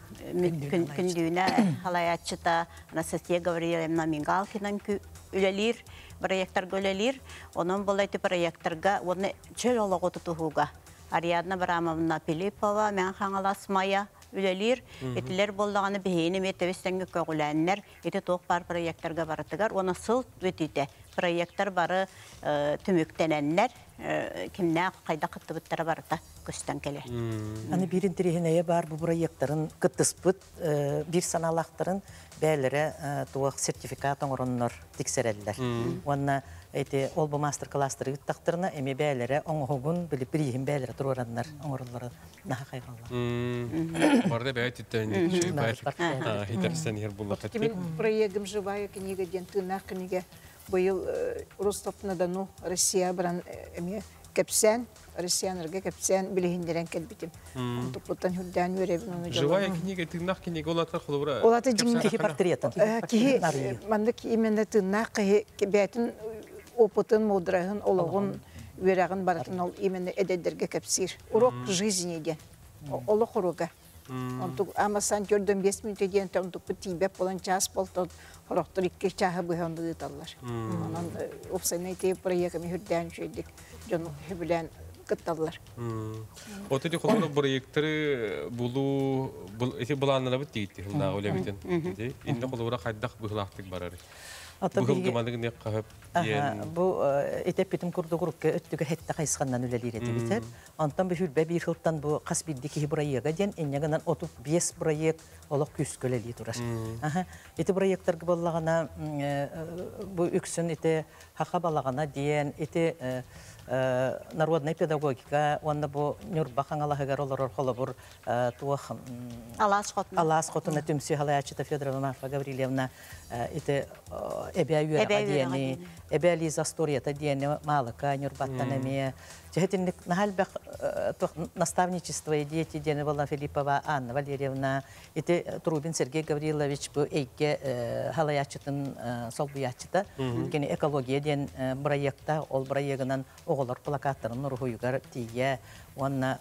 күндүйіне халаячыта Анастасия Гавриловна Мингалкинан үлелер, проекттарға үлелер. Оның болайты проекттарға оны чөл олығы тұтығуға. Ариадна Барамовна Пилипова, мен қаңалас Мая үлелер. Етілер болдағаны бейіні метавестенгі көғіләнлер. Еті тоқ бар проекттарға барытығар. Оны сылт өтейді. Проекттар бары түміктенәнлер. Кімнә қайда қытты бұттары барыта көстен келе. Аны бірін тірехінеге бар бұл проекттарын қыттыс бұт, бір саналақтарын бәлері туақ сертификатын орынлар тексерелілер. Онына ол бұл мастер-кластыры үттақтырына әме бәлері оңығын біліп бірейін бәлері тұруаранлар оңырылары наға қайғалар. Барды бәйт үттен хитерстен ер бұл лақытты. Мен проектім живая книга ден тынақ книга. Быйыл Ростов-на-Дону Россия баран эме кепсен, россиянырга кепсен билегиндерен келбитим. Онтуптан хүрдән өребин оны жолы. Живая книга, тынақ книга, олатар құлыбыра. Олаты жимін Кихи портретін. Кихи, мандык именно тынақ бәтін опытын, мудрағын, олығын, өрәғын баратын ол именно әдәдерге кепсир. Урок жизни ден. Олы құруға. Амасан көрдім бес минут еден, онтук бұл тейбеп болан час болтын. Хорохтор икки чаһа быһанды таллар. Анан опсайны те проектами хүрдән шөйдик. Жон хүбүлән кытталлар. Оты ди холор проекттары булу бул эти буланнары бит дейти. Хында олебитен. Инде холора кайдак быһлактык барары. Бugün gımandığı ne kahıp diyen... Bu eteppetim kurdu kurukka öttüge hette kayıskandan ülelir eti biter. Ondan bir hülbe bir hıltan bu kas bildi buraya diyen ennegenden otup beş proyekt olaq küs köleli durar. Eti proyektler gıballağına bu üksün eti haka balağına diyen eti народная педагогика, онда бу нюрбахан Аллахыгар олар холобур туах Алас хотуна түмсі халаячыта Федорова Марфа Гаврилевна ите эбя юэга диэни, эбя Лиза Сторията диэни малыка нюрбаттан эмия. Чехетинник нахальбах наставничество и дети диэни была Филиппова Анна Валерьевна, ите Трубин Сергей Гаврилович бу эйке халаячытын солбуячыта, кені экология диэн проекта, ол проектынан оғылар плакаттарын нұрғыйығар тие, онна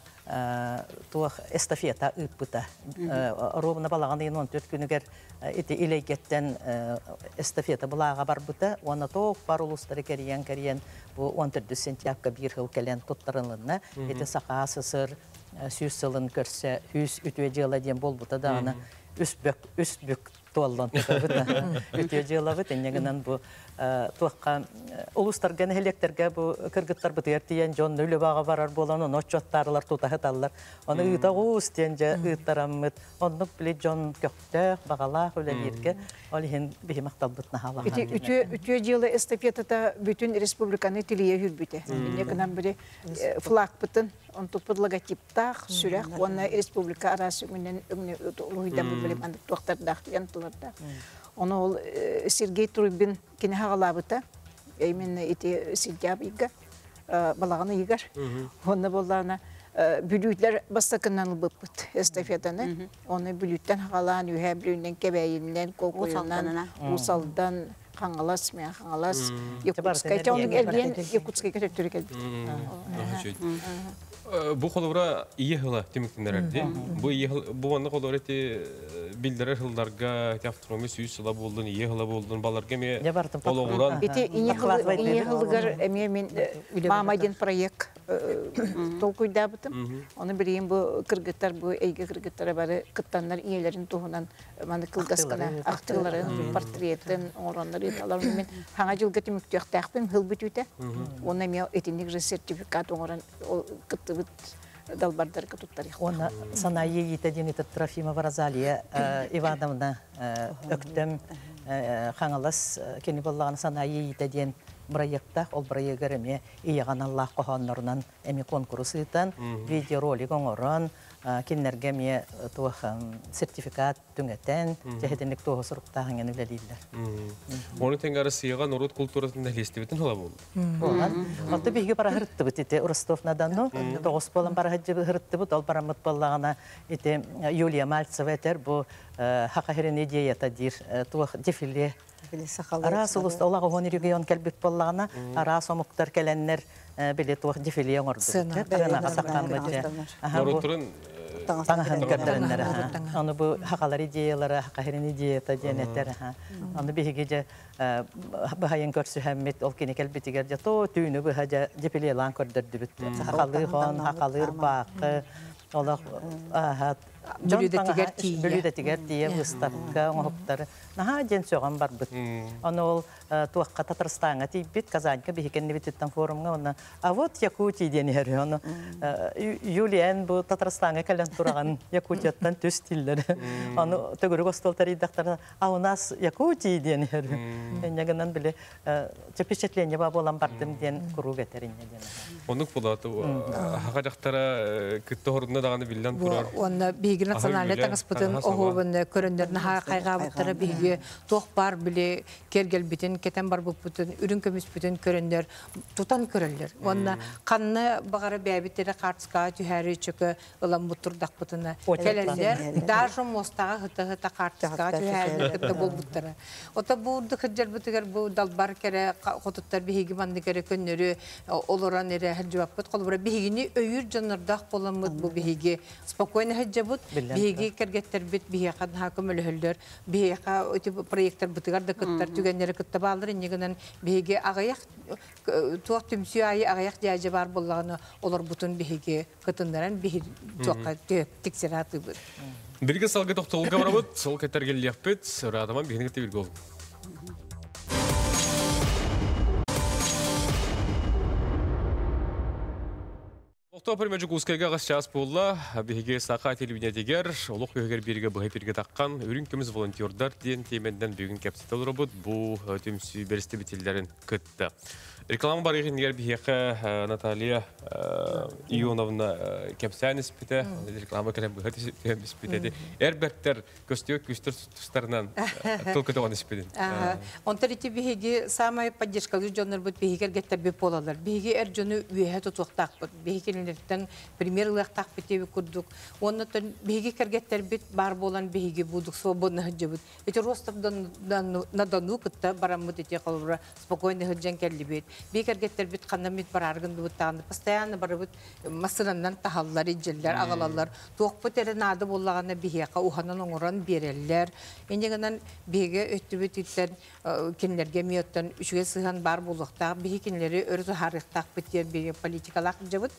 туақ эстафета үппіта. Ровна балағаны он төрт күнігер еті илейгеттен эстафета бұлаға бар бұта, онна тоқ бар ұлыстары кәриян кәриян он төрт сентябрьға бір ғыл кәлен тұттарылығына, еті сақа сысыр, сүйіс сылын көрсе, үс үтуе жыла ден бол бұта да, үс бүк туалдан өте жыла бұт, енегінен бұл туаққа улустарга нехелектерге бу кыргыттар бытыр тиен жон нөлө бага барар болан оны отчоттарлар тутахыталлар. Оны ыйтагуус тиен же ыттараммыт. Оннук биле жон көктө багала хөлелерге олихин бихимактал бытна хала. Ити үтө үтө жылы эстафетада бүтүн республиканы тилие хүрбүтэ. Некенен бири флаг бытын онтук логотиптах сүрәк оны республика арасы менен өмне улуйда билем андык токтардак янтыларда. Оны ол Сергей Трубин кине хагалабыта. Именно эти сидябига балаганы игар. Оны боллана бүлүтләр бастакыннан быппыт эстафетаны. Оны бүлүттен хагалан үһәбрүннән кебәйиннән колкуяннан усалдан хаңалас мен хаңалас Якутская тәүлек элген Якутская кәтәртүрә кәлбит. Бу холора ие хыла темиктенерди. Бу ие бу аны холора те билдерер хылдарга автономия сүйүс сыла болдун, ие хыла болдун баларга ме ологуран. Бите ие хылыгар эме мен мамадин проект толкуйда бутым. Оны билейин бу кыргыттар бу эйге кыргыттар бары кыттаннар иелерин туһунан маны кылгаскана актыларын портреттен ороннары талар мен хаңа жылга темиктәхтәхпин хыл бүтүтә. Оны ме этинник же сертификат оңоран кытты далбардар катуттар. Оны санайы етеден етіп Трофимова Розалия Ивановна өктім қаңылыс кені боллағын санайы етеден проекта, ол проектер әме иеған Аллах қоғанларынан әме конкурсытын, видеоролик оңырын, кеннерге ме сертификат түңеттен, жәхетінлік тоғы сұрықтағын өлелейлер. Оны тәңгәрі сыйған ұрыт культурасында лестебетін ғыла болды? Болған. Олты бейге бара ғырытты бұт, еті Ростов-Наданну, тоғыз болан бара ғырытты бұт, ол бара мұт болағына еті Юлия Мальцева әтер, бұл хақахерен идеята дир, туық дефиле. Арас ұлыста олағы ғоны регион кәлбет болағына, арас омықтар кәләннер біле туық дефиле оңырды. Тағынаға саққан бұт. Таңахан көрдөрүннөр. Аны бу хакалар идеялары, хакахерин идеята денеттер. Аны биһиге же бахайын көрсү хәммет ол кенекел битигер же то түйүнү бу хажа депилелан көрдөрдү бит. Хакалы хон, хакалыр бакы. Олар ахат Бүлүдетигер тие. Бүлүдетигер тие выставка оңоптары. Наха жен сөгөн бар бит. Аны ол туакка Татарстанга тийбит, Казаньга бихикенне битеттен форумга оны. А вот Якутия денер. Аны Юлиан бу Татарстанга келен тураган Якутияттан төс тиллер. Аны төгөрүк остолтар идактар. А у нас Якутия денер. Энегенен биле впечатление ба болан бардым ден куру гетерине ден. Онук булаты хакажактара кытты хорунда даганы билден турар. Онна биги национальный таңыспытын оғуын көріндерін ха қайғабыттары биги тоқ бар біле кергел бітін, кетен бар бұппытын, үрін көміс бүтін көріндер, тұтан көрілдер. Онна қанны бағары бәбіттері қартысқа түйәрі чөкі ылам бұттырдақ бұтыны. Келелер, даже мостаға ғыты-ғыта қартысқа түйәрі күтті бұл бұттары. Ота бұлды қыджар бұтығар бұл далбар кәрі қотыттар биги манды кәрі көннері олыран әрі әл жуап бұт. Бигини өйір жанырдақ боламыд бұл биги. Спокойно хаджабут, биги кергеттер бит, биги қадын хакым өлі биги өте проекттер бұтығар да күттар, түгенлері күтті балыр, негінен биги ағаяқ, туақ түмсі айы ағаяқ дәжі бар болағыны олар бұтын биги күтіндерін биги туаққа тексер аты бұд. Бірге салғы тоқтылға бара бұд, сол кәттер келі яқпет, сұрадаман бігіне кәтті білгі олды. Оқтау пірмәжі көскерге ғас час болла, бігі сақа телевинетегер, олық өгер берге бұғай берге таққан, өрін көміз волонтердар ден теменден бүгін кәпсетел робот, бұл төмсі берісті бітелдерін күтті. Реклама бар екен егер бігі Наталья Ионовна кәпсән іспеті, реклама кәлем бұғай іспетеді. Әрбәттер көстеуік көстер тұстарынан тұлкыты оған іспедін. Онтар еті бігі самай поддержкалы жоныр бұд бігі әргеттер беп болалар. Бігі әр жоны үйе тұтуқтақ бұд. Бігі келінерден примерлықтақ бітеуі күрдік. Оннан бігі кәргеттер бет бар болан бігі бұдық свободны хыджы бұд. Еті ростардан надану күтті барамыд ете қалыбыра спокойны хыджан кәлі бет. Бек әргеттер бит қандан бит бар арғынды бұттағынды. Постоянно бары бұт масынаннан тахаллар, иджеллер, ағалалар. Тоқ бұт әрі нады болағаны бейеқа ұханан оңыран берелер. Ендегінен беге өтті бүт иттен кенлерге мейоттан үшіге сыған бар болуқтақ. Беге кенлері өрізі харықтақ біттер беге политикалақ жабыт.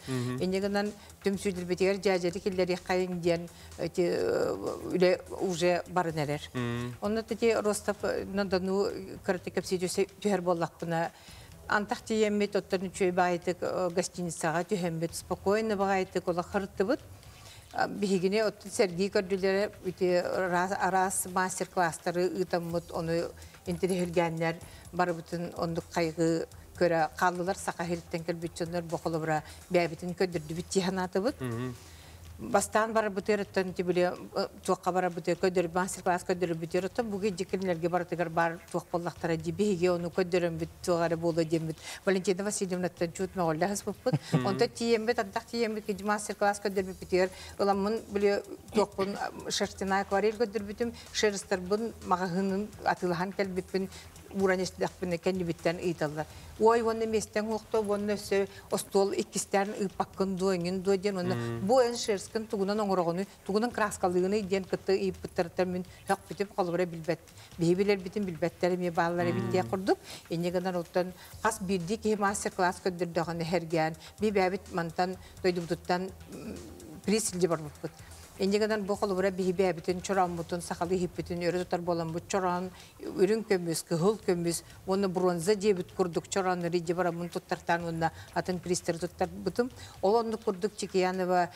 Энегенен түмсүдүр бетер жажары киллери кайын ден эти үле уже барынерер. Онда тети Ростов надану картекапсидюсе түһәр боллакпына Антах тиеммет оттарын чөй байтык гостиницага түһәмбет спокойно багайтык ола хыртыбыт. Бигине от Сергей көрдүләре үте арас мастер-класстары ытаммыт оны интерхелгәннәр бар бүтән ондык кайгы көрә каллылар сакаһиттен келбитчәннәр бохолыбра бәбитен көдөрдү бит тиһанатыбыт. Бастан бар бутырыттан тибиле туакка бар бутыр көдөр мастер-класс көдөр бутырытта буги дикинлерге бар тегер бар туак боллактара дибиге оны көдөрөм бит туагары болду демит. Валентина Васильевна тан чутма олда хаспыппыт. Онта тиембет антак тиембет ки мастер-класс көдөр бутыр. Уламын биле туакпын шерстина акварель көдөр битим шерстербин магагынын атылхан келбиппин уранештәкпене кәнибиттән ыйталар. Ой, оны местен хукто, оны сө остол иккистерн ыпаккын дуэңин дуэден, оны бу эн шерскін тугунан оңырағыны, тугунан краскалыгыны иден кытты ыйпыттырыттар мен хақ бітіп қалыбыра билбет. Бейбелер бітін билбеттері ме бағалары билдей құрдып, енегінен оттан қас бірді ке мастер-класс көддірдіғаны херген, бей бәбіт мантан дойдубдуттан пресілді бар бұппыт. Эндегенен бохол бура бихибе битен чоран бутун сакалы хиппитин өрө тутар болан бу чоран үрүн көмүс кыгыл көмүс оны бронза дебит курдук чоран риде бара мун туттартан онда атын пристер туттар бутум олонду курдук Чекиянова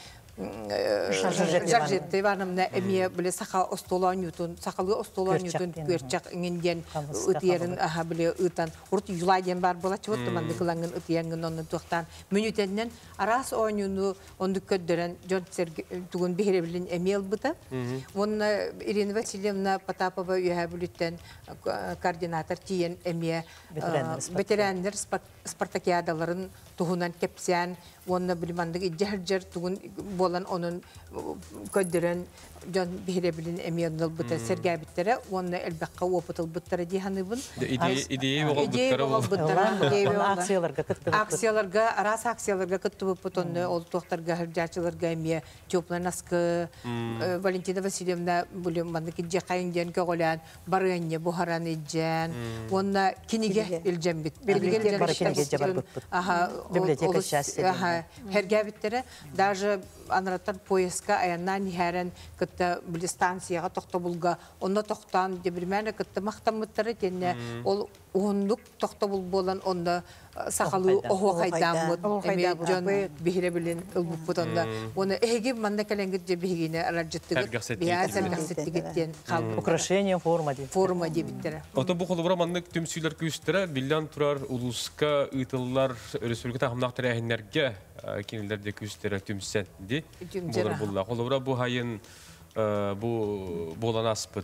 Жаржетте Ивановна эмие биле саха остола ньютон сакалы остола ньютон көрчак иңенден ытыерин аха биле ытан урт юладен бар бола чотто ман дыклангын ытыянгын онун туктан мүнүтеннен арас ойнуну онду көддөрөн жонсер тугун бехере билен эмел бута онна Ирина Васильевна Потапова үйәбүлүттен координатор тиен эмие ветерандер спартакиадаларын тугунан кепсян онна билмандык иҗһәрҗәр тугун болан onun көддөрөн жон бихире билин эмияныл бута сергей биттере онна элбакка опытыл буттары диханыбын идея болуп буттары акцияларга кыттыбыт акцияларга арас акцияларга кыттыбыт бутонны ол токтарга хыржачыларга эмие теплонаскы Валентина Васильевна булем мандык жакайынден көголян барыне бухараны жан онна киниге илжем бит библиотека бар киниге жабар бут аха библиотека части аха херге биттере даже анраттар поездка аяннан нихәрен кытта били станцияга тохтобулга онда тохтан дебирмене кытта мактамыттары тенне ол ондук тохтобул болан онда сахалы охо кайдамыт эме жон бихире билен ылбуп онда оны эги манда келенгит же бигине араҗыттыгы биясен кастыгыттен калып украшение форма ди форма дебиттере ото бу холбура мандык түмсүйлөр күстөрө билдан турар улуска ытыллар республика тахымнактар әһиннәргә кинилерде күстөрө түмсен ди булар булла холбура бу хайын бу болан аспыт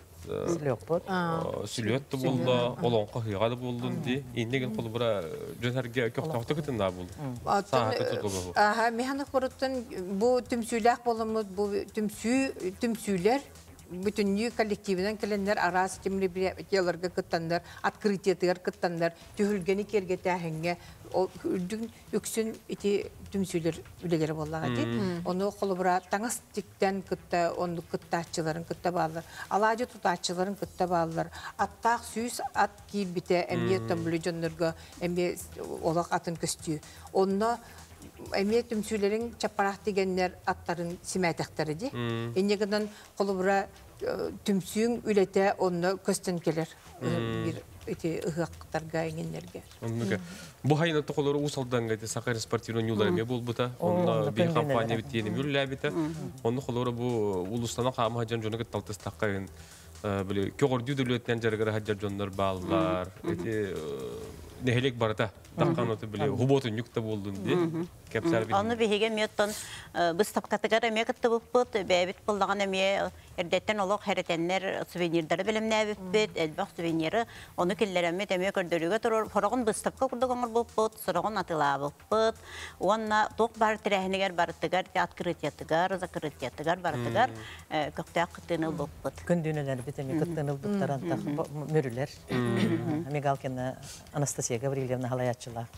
сүлөт булла олонко хыгады булдун ди индеген холбура жөнәргә көктөктө кытында бул аха механа коруттан бу түмсүләк боломут бу түмсү түмсүләр бүтүннү коллективинен келендер арас темребияларга кыттандар открытиятыгар кыттандар түһүлгени керге тәһеңге үрдүн үксүн ити түмсүлөр үлелери боллага ди ону холбура таңас тиктен кытта онду кыттачыларын кытта баалар алаажы тутачыларын кытта баалар аттак сүйүс ат кийбите эмиеттен бүлөжөннөргө эми олак атын көстүү онно эме түмсүлерин чапарак дегеннер аттарын симайтактары ди энегенен холбура түмсүң үлете онно көстөн келер бир эти ыгактарга эңенерге бу хайна токолору усалдан гайты сакар спортивный юллар эме болбута онно бир компания битени мүлләбите онно холору бу улустана кама жан жонуга талтыстаккайын биле көгөрдү дөлөттен жаргара хаджар жоннор баалар эти нехелек барата таккан оты биле хуботу нүкте болдун ди кепсар бит аны беге меттон выставкатыгар эме кытты буппут бебит буллаган эме эрдеттен олок херетеннер сувенирлери билемне бит элбак сувениры оны киллереме эме көрдөрүгө турur хорогон выставка курдугоңор буппут сорогон атыла буппут онна ток бар тирехнигер бартыгар открытиятыгар закрытиятыгар бартыгар көктөк кытыны буппут күндүнөлөр битеме кыттыныл буттарантак мөрүлөр Мигалкина Анастасия Гаврилевна халаячылар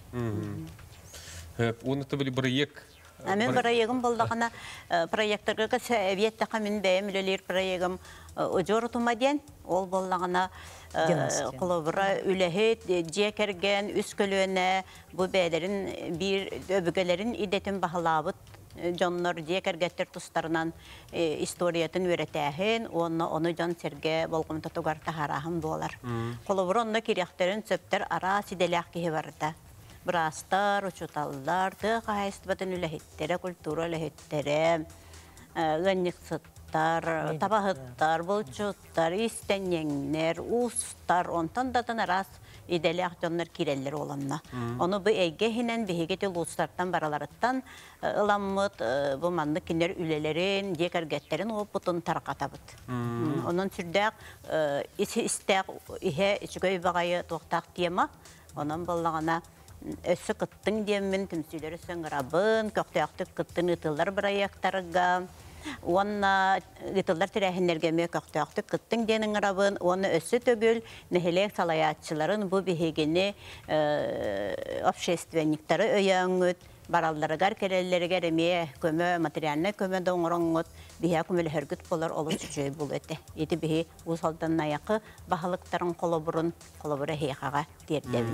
оны табыли проект Мен проектым болдағана проекттарға сәвиетті қамын бәйім үлелер проектым ұжор тұмаден, ол болдағана құлыбыра үләхет, жекерген, үс көлөне, бұл бәйлерін, бір өбігелерін идетін бағылабыт Jonlar diye kergetter tustlarından istoriyatın öğretəhin, onu onu jon serge bolğumta togarta harahım dolar. Kolobronda kirekterin söpter ara sidelak ki varda. Brastar, uçutallar, tı qayıstbatın ülehittere, kultura ülehittere, gönniksittar, tabahıttar, bulçuttar, istenyenler, ustar, ondan datan aras İdeli jonlar kireller olanna. Onu bu ege hinen bihigeti uluslardan baralarıttan ılanmıt bu manlık kinler ülelerin, yekergetlerin o butun tarqatabıt. Onun sürdek isi istek ihe içgöy bağayı toqtaq diyema. Onun bollağına össü kıttın diyemin tümsüleri söngürabın, köktüyaktı kıttın ıtıllar bırayaktarıga. Ona gittiler tirehinlerge mi köktüyaktı kıttın diyenin arabın, onu össü tögül nehelek salayatçıların bu bihigini общественниктары öýäňüt, barallara gar kerelleri geremeye kömö materialine kömö doňoraňyt, bihe kömeli hergüt bolar oluşjy bul ete. Eti bihi usaldan ayakı bahalıkların kolaburun kolabura heyhaga derdebin.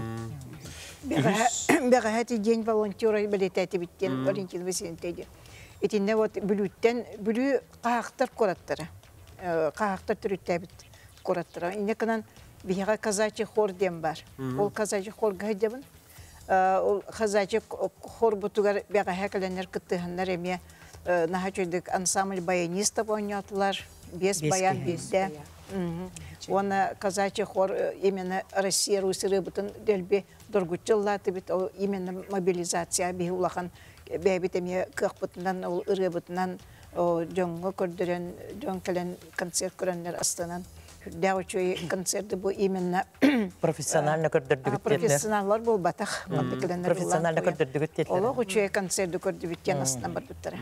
Бәға хәті ден волонтера білетәті біттен Валентин Василентейді. Етінде вот бүлütten бүлü қағақтар қораттары. Қағақтар түрітті біт қораттары. Инде кынан биһига казачий хор дем бар. Ол казачий хор гайдабын. Ол казачий хор бутугар бәға хәкәләннәр кыттыһыннар эме наһа чөйдек ансамбль баянистов ойнатылар. Бес баян бездә. Оны казачий хор именно Россия Русия бутын дәлбе доргучыллаты бит именно мобилизация бе улахан бәбит эме кыхбытынан ол ыры бутынан жоңго көрдөрөн жоң келен концерт көрөннөр астанан дәүчөй концерты бу именно профессионально көрдөрдүгүт профессионаллар бул батах профессионально көрдөрдүгүт тетер оло үчөй концерты көрдүбүттен астан бардыктар.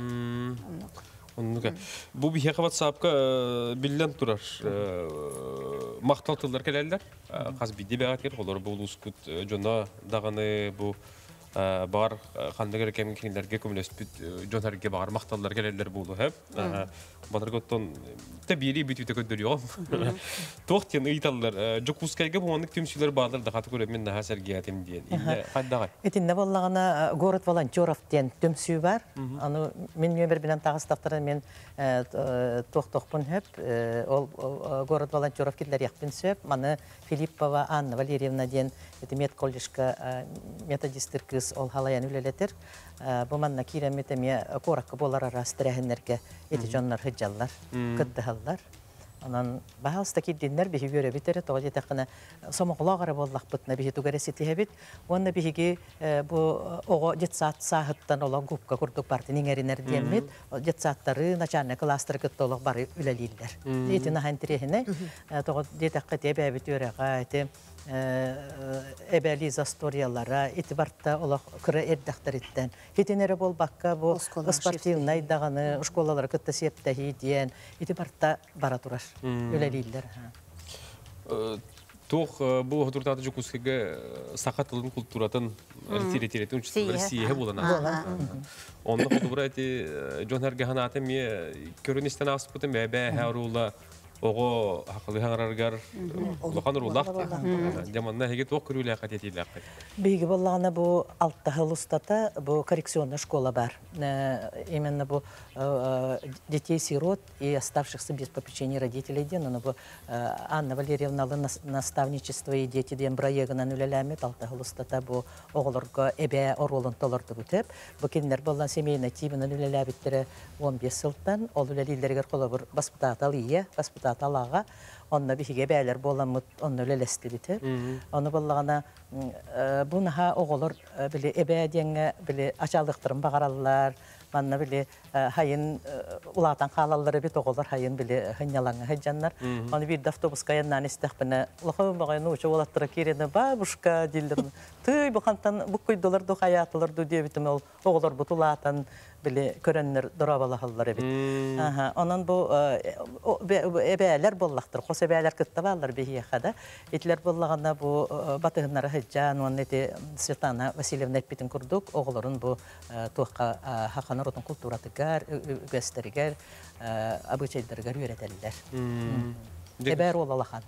Bu bir hekabat sabka billen turar. Maqtaltılar keleller. Qaz bidi bäger olar bu uskut jona dagany bu bar qandager ekem kinlerge kömlespit jonarge bar maqtallar keleller boldu hep. Batargotton tabiri bitüte ködürüyor. Toxtyan ыйталлар жокускайга буаннык тümsüler bağlar da hatı göremen daha sergiyatim diyen. İlle haddagay. Etinde vallagana город волонтеров ден төмсүү бар. Аны мен нөмер белән тагыстактыры мен тоқтоқпын хеп. Ол город волонтеров китләр яктын сөп. Маны Филиппова Анна Валерьевна ден мед колледжка методистер кыз ол халаян үлелетер. Бу манна киреметеме коракка болар арастырәһеннәргә эти җаннар хыҗаллар, кыттыһаллар. Анан баһаста киддиннәр бихи görө битере тоҗа тәкъне самоглагары боллак битне бихи тугәрәсе тиһәбит. Уанна бихиге бу ого җитсат саһыттан ола гупка курдук партинин эринер диемет. Җитсаттары начальник кластер кыттылык бар үлелилдер. Этина хантрехне тога детәкъә тәбә бит өрәгә әте эбәли историялара итибарта ола кыра эрдәхтәриттән. Хитенере болбакка бу спортивный даганы школалар кытта септә хидиен итибарта бара турар. Үлелилдер. Тох бу хатуртаты жукускеге сакатылын культуратын ретиретирет учтулар сие булана. Онда худурати жонарга ханаты ме көрүнүстен аспытын бәбә харула ого хакылы хаңараргар лоқан рулах деманна хеге тох көрүлә катетиләк. Биге боллагына бу алтта хылыстата бу коррекционная школа бар. Именно бу детей-сирот и оставшихся без попечения родителей ден, но бу Анна Валерьевна наставничество и дети ден проегана нулялями алтта хылыстата бу оглорга эбе оролун толорду бүтеп. Бу киндер болган семейный тибин нулялабиттере он беш жылдан ол үлелилерге колобур воспитатал ие, воспитаталага онна бихиге бәлер боламыт онна үлелести бите. Оны боллагана бу наха оголор биле эбе деңе биле ачалыктырын багараллар. Манна биле хайын улатан халаллары бит оголор хайын биле хынялаңа хаҗаннар. Аны бир автобуска яннан истехпене лохо багайны уча олаттыра кирене бабушка дилдер. Тый бу кантан бу койдолар до хаятлар до дебитем ол оголор бу тулатан биле көрөннөр дорабалахаллар бит. Аха, анан бу эбәләр боллактыр. Хос эбәләр кыттабаллар бихи хада. Итләр боллаганда бу батыгыннары хаҗан, оннете Светлана Васильевна битен курдук, оголорун бу туакка хакана ротун культуратыгар, гәстеригәр, абычайдыргар өйрәтәләр. Эбәр олалахан.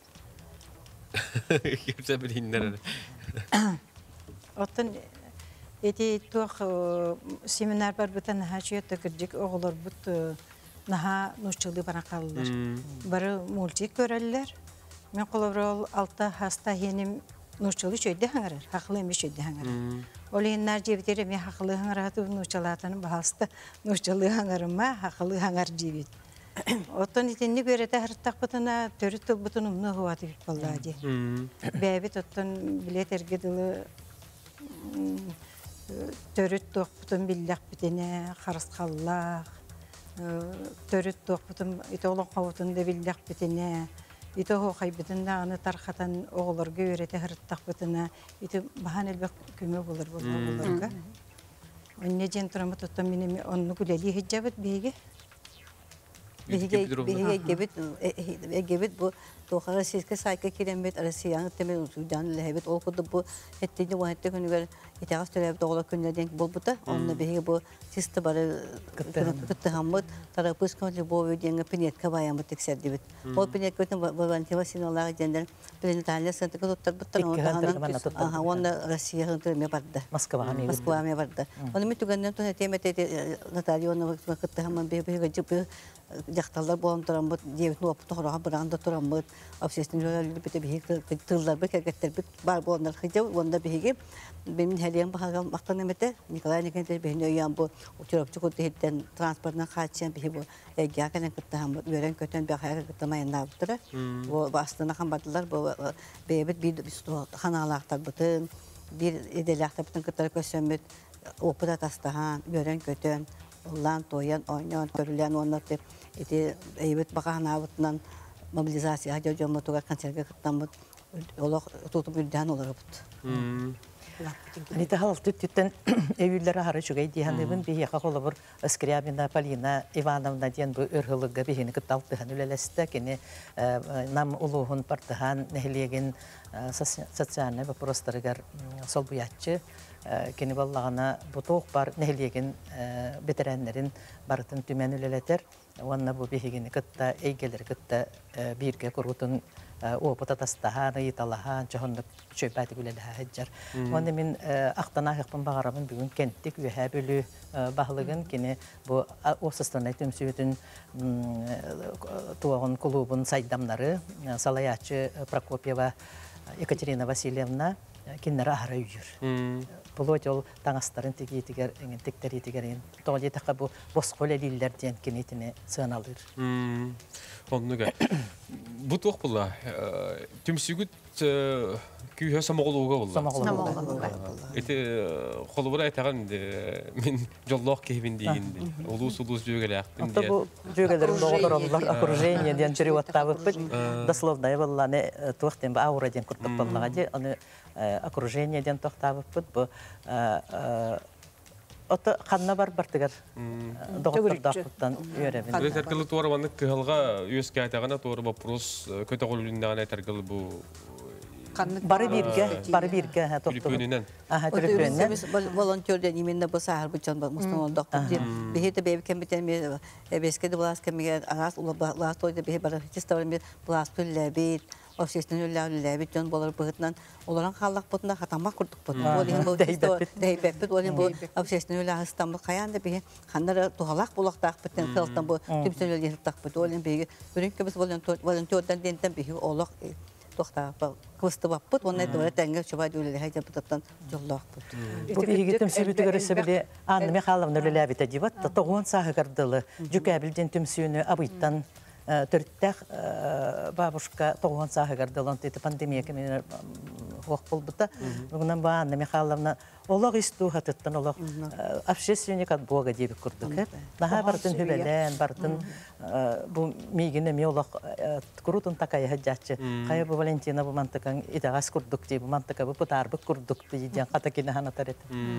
Кирсә билиннәр. Оттан Эти тух семинар бар бутан хачия төгүрдик оголор бут наха нушчылы бана каллар. Бары мультик көрәлләр. Мен колоброл алта хаста хеним нушчылы чөйдө хаңарар. Хаклы эми чөйдө хаңарар. Олиннар жебитере мен хаклы хаңараты нушчалатын баста нушчылы хаңарыма хаклы хаңар жебит. Оттон итинни көрөтө хырттак бутана төрүт бутун умну хваты боллади. Бәбит оттон билетерге дылы төрүт тоқпутун биллак битене харыскаллах, төрүт тоқпутун итолон кабутун да биллак битене, итого хайбытын да аны тархатан оголорго үйрете хырттак бутына, ити бахан элбек күмө болор болорга. Онне жен турамы тоттон менен онну күлели хиджабыт беге. Беге беге гебит гебит бу тоқара сеске сайка киремет арасиян темел судан лебет олкуду бу эттеди вахетте күнүгөр итагас төлөп доголо күнөден болбута онна беге бу систе бары кытты хаммыт тарапыс көндү бу өдеңе пинетка баямы тексердибит ол пинетка өтөн валентина синалага жендер планетария центр кыттар буттан ага онна Россия хынтырме барды Москва ме Москва ме барды оны митүгәннән то темете Наталья онна кытты хамман беге жипы жакталдар болон турамбыт девит нуап тогорага буранда турамбыт общественный бите бихик тыллар бекергеттер бит бар болондар хыжа онда бихиги бемин хелиен багам мактан эмете Николай Николаевич бехин оян бу учурапчы кутеттен транспортна качан бихи бу эгя кенен кыттам өрен көтөн бахага кыттамайында буттыра бу бастына камбатылар бу бебит бир ханалактар бутын бир эделактар бутын кыттар көсөмөт опыта тастахан өрен көтөн улан тоян ойнон көрүлөн оннаты эти эйбет баганабытынан мобилизация жожомо туга концертке кыттамбыт олох тутуп үрдөн олар бут. Анита халты түттен эвүлләре хары чугай дигәннән би яка колобыр Скрябина Полина Ивановна дигән бу өрһөлгә бихине кытталып һән үләләстә кине нам улуһун партахан нәһлеген социальный вопростарыгар сол буятчы кине баллагана бу ток бар нәһлеген ветераннарын бартын түмән үләләтер онна бу бихине кытта әйгелер кытта бирге курутун опыта тастахан италахан жохондук чөйбәти үләләһә хаҗар. Онда мин актана хакын багарабын бүген кенттик үһә бөлү баһлыгын кине бу осыстан әйтүмсүтүн туагын клубын сайдамнары Салаячы Прокопьева Екатерина Васильевна киннәр ахры үҗүр. Булотол таңастарын тигитигер эңен тектери тигерин. Тоҗи такка бу босқоле дилләр дигән кинетине сыналыр. Оннуга. Бу тох була. Түмсүгүт күйө самоголууга була. Самоголууга. Эти холбура айтаган мен жоллох кебин дигенди. Улус улус жөгөлөктүн дия. Бу жөгөлөрүн догдорлар окружение дигән жери ваттабып. Дословно булланы тохтен ба аура дигән куртып буллагы. Аны окружение дигән тохтабып бу Ото ханна бар бартыгар доктордактан үйрәбин. Бу тәркиле туары ванны кылга үскә айтагана туары вопрос көтө голүндәгән тәркил бу бары бирге, бары бирге доктор. Ага, телефоннан. Волонтерден именно бу сахар бучан мустан доктор. Бехете бебе кембетен ме бескеде булас кемге арас улас тойда бехе бар хистовлар булас төлләбит. Общественный ләбит жон болар быгытнан оларан халлак ботунда хатама курдук бот. Олин бу дейбеп олин бу общественный ләхстам каянда бе ханнар тугалак булактак битен кылтан бу тимсел ләхтак бит олин бе бүренке без волонтердан дентен бе олак тохта кыстыбап бут онда дөрә тәңгә чыба диләр хәҗә бутаттан жоллак бут. Бу бигетем сөбүтегә сәбиле Анна Михайловна ләбит дибат тогон сагы кырдылы. Жүкәбилден тимсүне абыйттан төрттәх бабушка тогон сагы кырдылын тете пандемия кеме хок булбыта. Бүгеннән ба Анна Михайловна олог исту хаттан олог общественник от Бога дип курдык. Наха бартын хөбәлән, бартын бу мигене миолог курутун такая хаҗачы. Кая бу Валентина бу мантыкан идагас курдык дип мантыка бу путар бу курдык дигән катакины хана тарет.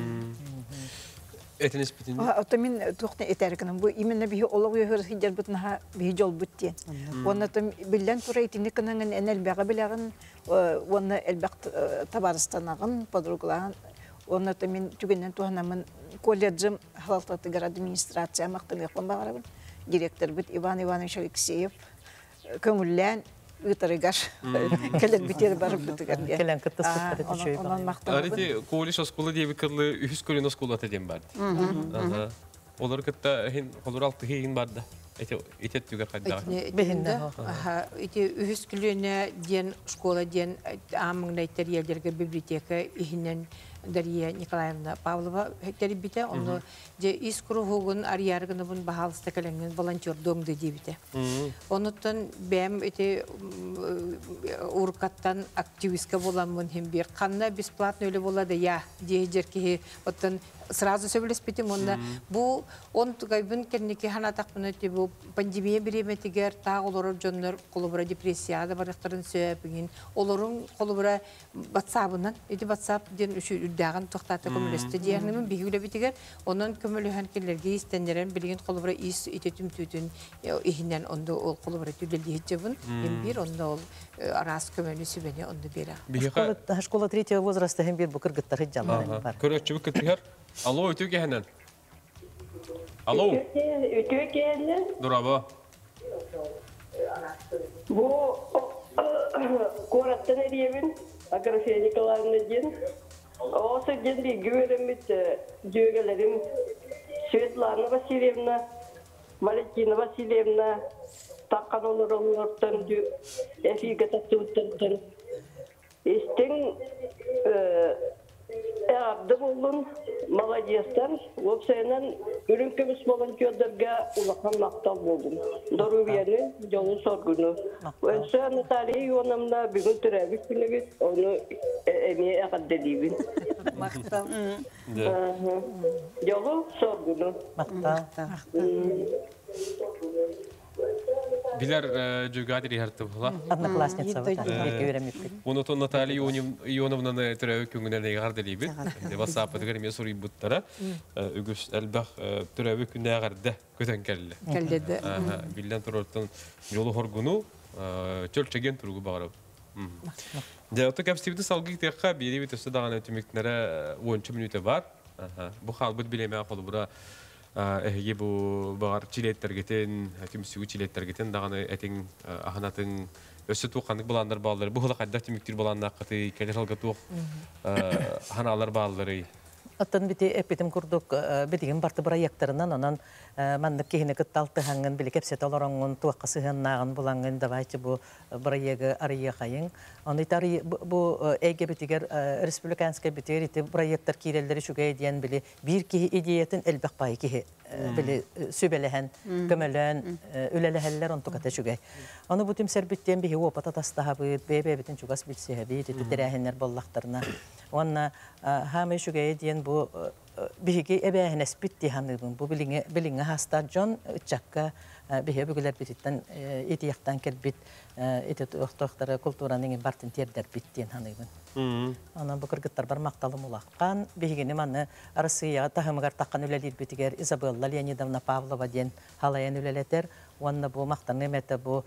Этнес битин. Ата мин тохта этеркенем бу именно бии олог йөр хиҗер бутна бии жол бутте. Онда там билен турайтыны кенен энел бага билеген онда элбак табарстанагын подруглаган онда там мин түгеннән тухнамын колледжим халалтаты град администрация мактым якын багарабын. Директор бит Иван Иванович Алексеев көңүллән ытарыгар келер битер бар бутугар. Келен кытты сыттары төшөй бар. Онан мактанып. Арите колледж осколы диye bir kırlı üst kolin oskolu atacağım vardı. Aha. Olur kıtta hin olur altı hin vardı. Ete ete tüger kadar. Behinne. Aha, ити үһүскүлүнө ден школа ден амыңнайтер елдерге библиотека ихинен Дарья Николаевна Павлова тербите, он же из кругун ариаргыныбын бахалыста каленген волонтер доңды дебите. Онуттан бәм эти уркаттан активистка боламын хем бир канна бесплатно өле болады я дежерки оттан сразу сөйлеспетим онда бу он гайбын кернеке ханатакпын өтө бу пандемия биреметигер та олор жоннор колубра депрессияда барактарын сөйпүгин олорун колубра WhatsApp-ынан эти WhatsApp ден үчү даган токтаты көмөлөстө диягнымын бигүлө битигер онон көмөлөһөн келерге истендерен билген колубра ис итетим түтүн ихинен онда ол колубра түлөлдү хитчебин эм бир онда ол арас көмөлү сүбене онда бера Школа школа третьего возраста хем бир бу кыргыттар хиджалар бар. Көрөчү кытыгар. Алло, өтү кехенен. Алло. Өтү кехенен. Дурабы. Бу кораттан эриебин, Аграфия Николаевна ден. Осы ден би гүверемит жөгелерим Светлана Васильевна, Валентина Васильевна, таккан олор олорттан эфиге таттыттан. Истен Әбді болын, молодестер, өпсайынан үрінкіміз волонтердерге ұлақан мақтал болдым. Дорувияны, жолы соргыны. Өсі Наталья Ионамна бүгін түрәбік күнігіз, оны әме әғадды дейбін. Мақтал. Жолы соргыны. Мақтал. Билер жөгадiri herti була. Одноклассница вот бек öğrenmek. Onu to Наталья Ионовнаны түрәбі күнгенлеріне ғарды дейбі. WhatsApp-ы түгер мен сұрай бұттара. Үгіс әлбәқ түрәбі күнне ғарды көтен кәлі. Кәлдеді. Билден тұрырттың жолы хоргуну чөлчеген тұрғы бағырып. Жәуті кәпстебді салғы текқа бері бітісі дағаны өтімектінері он минуты бар. Бұл қал бұд білеме ақылы бұра Эге бу багар чилеттергетен, түмсүгү чилеттергетен даганы этин аханатын өсө туқандык буландар балдары. Бу халакадда түмүктүр буланна каты келер халга тук ханалар балдары. Оттан бити эпитим курдук битигин барты проекттарынан онан маннык кихине кытталты хангын биле кепсет олороңун туакка сыгыннагын булангын давайте бу проекты арыя кайын. Оны тари бу эге битигер республиканский битигер ити проекттар кирелдери шугай диен биле бир ки идеятын элбек бай ки биле сүбелehen көмөлөн үлелехеллер он туката шугай. Аны бу тимсер биттен бихи опата тастахабы бебе битин чугас билсе бит тирехенер боллактарына. Онна хамы шугай диен бу биһиги эбэһинэс битти ханыбын бу билиңе билиңе хаста жон чакка биһи бүгүлер бититтен итияктан келбит ити тохтохтары культураның бартын тердер биттен ханыбын. Ана бу кыргыттар бар макталым улаккан биһигини маны Россия тахымгар таккан үлелер битигер Изабелла Леонидовна Павлова ден халаян үлелетер. Онна бу мактан эмете бу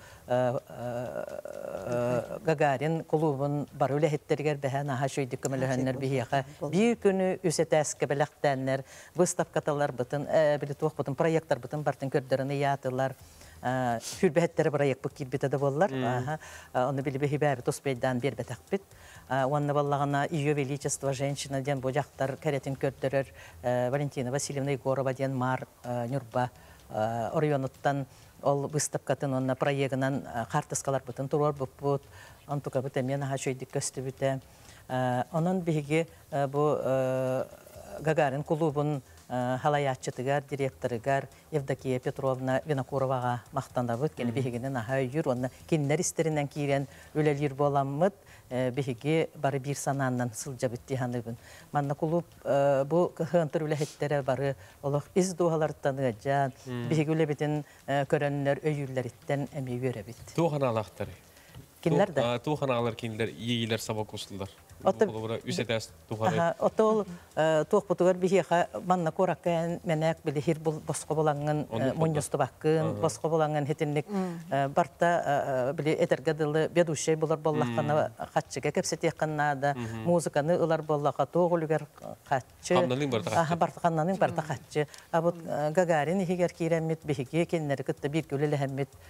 Гагарин клубун бар үлехеттергер бэһэн аха шөйдүк көмөлөһөннөр биһига бир күнү үсетәскә беләктәннәр выставкаталар бытын биле туак бытын проекттар бытын бартын көрдөрүнө ятылар хүрбәһәттәре проект бу кирбитәдә буллар аха аны биле бәһибәр тоспейдан бербәтәк бит онна баллагына Ее Величество женщина ден бу жактар кәретин көрдөрөр Валентина Васильевна Егорова ден мар Нюрба Орионуттан ол выставкатын онна проектынан картаскалар бутын турор бут антука бут мен аха шөйдүк көстү бүтә онон биһиги бу Гагарин клубун халаячытыгар директорыгар Евдокия Петровна Винокуровага мактанабыт кени биһигинен аха юр онна киннер истеринен кирен үлелер боламмыт биһиги бары бир сананнан сылжа битти ханыбын манна клуб бу хантыр үлехеттере бары олох из дуалардан жан биһиги үлебитин көрөннөр өйүллериттен эми көрөбит Туғаналақтары. кинлер да Туғаналар кинлер иелер сабак усулдар. Отто үсетәс туғаны. Отол тух бутугар биһиха манна кораккан менек билихир бул боско боланган муньюсту баккын боско боланган хетинник барта били этергадылы бедушей булар боллаккана хатчыга кепсетекканнада музыканы ылар боллака тогулугар хатчы Хамнаның барта хатчы. Аха бартаканнаның барта хатчы. Абут Гагарин хигер киремит биһиги киннер кытта бир күлеле хэммит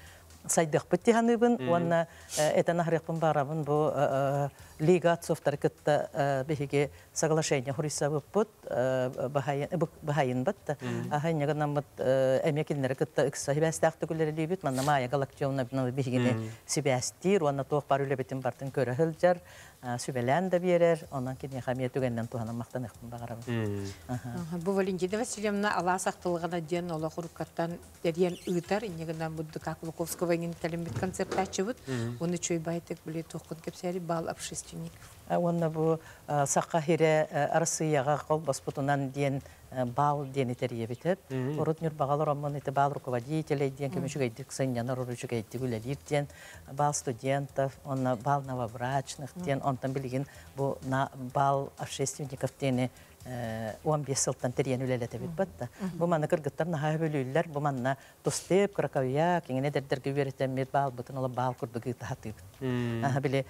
сайдық бітті ханыбын, онна этен ахрықпын барабын бұл Лига отцовтар кітті бігеге соглашение хуриса бұппыт, бұхайын бұтты. Ахайын егінен бұт әмекелінері кітті үксі хибәстіақты күлері дейбіт, манна мая галактионна бігеге сибәстір, онна тоқ бар үлебетін бартын көрі хылжар, сүбелән да берер, онан кейін қамия түгеннен туғанын мақтан ұқпын бағарабын. Бұл Валентина Васильевна ала сақтылығына ден ола құрыққаттан дәрен ұйтар, инегінен бұдды Каклуковского еңін тәлімбет концерт açıbıt. Onu çöy baytık bile toqun kepseri bal общественник. Onu bu saqqa hire arasıyağa qol basputundan diyen bal diyeni teriye bitip. Orut nür bağalır amman eti bal rukovodителей diyen kömüşük ettik, sanyanar orucuk ettik ülelir diyen bal studentов, ona bal новобрачных diyen ondan bilgin bu bal общественников diyeni on beş yıldan teriyen ülelete bitbatta. Bu manna kırgıtlar naha bölüller, bu manna dostep, krakavya, kengene derder güvereten bir bal butun ola bal kurdu gıta hatı. Aha bile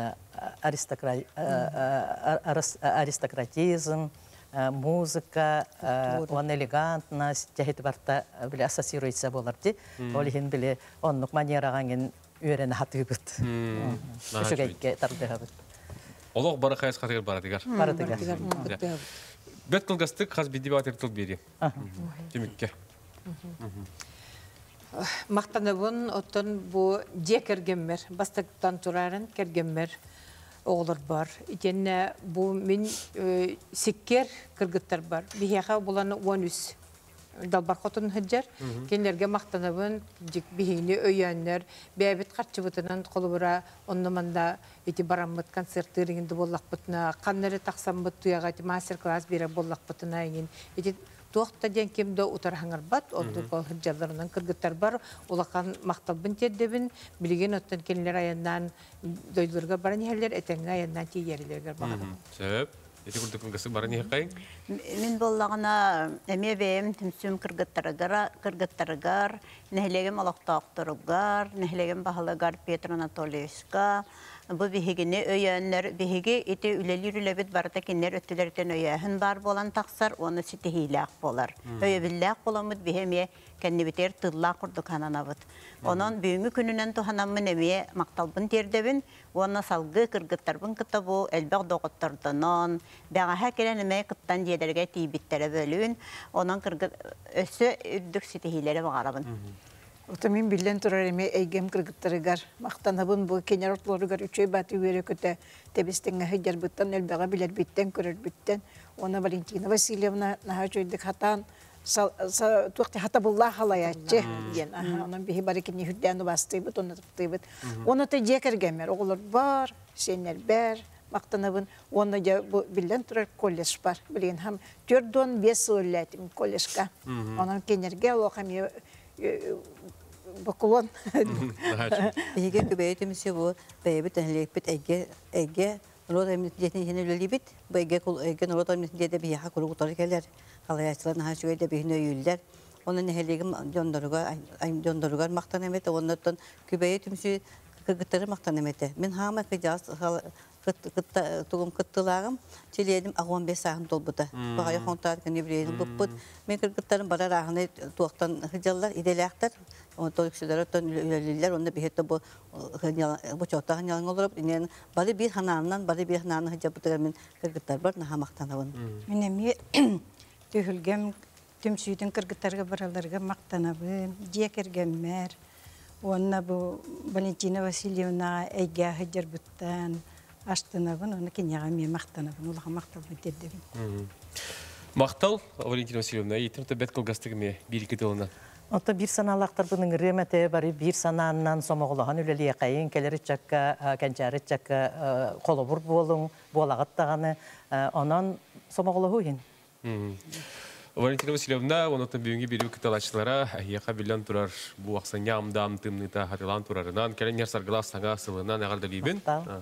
аристократизм, музыка, он элегантность, тягет барта бile ассоциируется боларди. Олихин bile оннук манераган үйрен хаты бут. Шугайке тардыгабыт. Олог бары қайыз қатығыр бары дегар. Бары дегар. Бет қылғастық қаз бейді батыр тұл бері. Демекке. Мақтанабын отын бұл де кергенмер, бастықтан тұрарын кергенмер оғылыр бар. Итенне бұл мен секкер кіргіттар бар. Бихеға бұланы он үс далбар қотын хүджер. Кенлерге мақтанабын бейіне өйенлер, бәйбет қатшыбытынан қолыбыра онныманда эти барамбыт концерттырыңынды боллақ бұтына, қаннары тақсан бұт тұяға мастер-класс бере боллақ бұтына еңін. Эти тоқта ден кемді ұтар хаңар бат, онды қол хүджаларынан кіргіттар бар, олақан мақталбын тердебін, білген оттан кенлер аяннан дойдыларға баран ерлер, әтенгі аяннан тейерлерге бағады. Сөп, еті күрді күнгісі баран ең қайын? Мен боллағына әме бәйім түмсім кіргіттарығар, нәхілеген алақтақтырығар, нәхілеген бағылығар Петр Анатольевичка, bu bihigini öyenler bihigi iti ülelir ülebit barata kinler öttülerden öyehin bar bolan taksar onu siti hilak bolar. Öyebillak bolamıd bihemiye kendi biter tıllak kurduk hananabıd. Onun büyümü gününen tuhanamın emiye maktalbın terdebin ona salgı kırgıttarbın kıta bu elbaq doğuttardanan bağa hakelen emeğe kıttan diyelerge tibittere bölüün onun kırgıt ösü üddük siti hilere bağarabın. Otamin billen turareme eygem kırgıttırıgar. Maqtanabın bu kenar ortlarıgar üçey batı üyere köte tebistenge hıcar bıttan elbağa biler bitten körür bitten. Ona Valentina Vasilyevna naha çöydük hatan tuqti hatabullah halayatçı. Onun bihi barakini hüddeni bastıybıt, onu tıktıybıt. Onu da cekergemer. Oğulur var, senler ber. Maqtanabın onu da billen turar kollej var. Bilen ham dördon beş öğletim kolejka. Onun kenerge o ham bakulon. Bihige kübeyetimizi bu beyebit enlekbit ege ege Rota emniyetinin yeni lülibit bu ege kul ege rota emniyetinde bir hak kulu kutarı gelir. Halayatçıların her şeyde bir nöyüller. Onun neheligim döndürügar ay döndürügar maktan emete onlardan kübeyetimizi kırgıtları maktan emete. Men hama kıcaz kıtta tuğum kıttılağım çiledim on beş sahım dolbuda. Bağaya kontar kene biledim bıppıt. Men kırgıtların bara rahane tuğaktan hıcallar idelekler. O tolukçulardan üleliler onda bir hette bu bu çokta hanyalan olup inen bari bir hanandan bari bir hananın hıcabıtlar men kırgıtlar var naha maktanabın. Menemi tühülgem tüm süydün kırgıtlarga baralarga maktanabın, jekergemmer. Onna bu Valentina Vasilyevna ege hıcar buttan açtınabın, onu kenyağa me maktanabın, ulağa maktalbın dedebin. Maqtal, Valentina Vasilyevna, yetim tebet kılgastıgı me bir iki tılından? Ota bir sanalaqtar bunun remete bari bir sanandan somoğulahan üleliye qayın keleri çakka, kençari çakka kolobur bolun, bolağıttağını onan somoğulahu yin. Valentina Vasilyevna, ondan büyüğü bir kıtalaşçılara yaqa bilen turar bu aksan yamdam tımnıta hatilan turarından kelen yer sargıla sağa sılığından ağarda libin.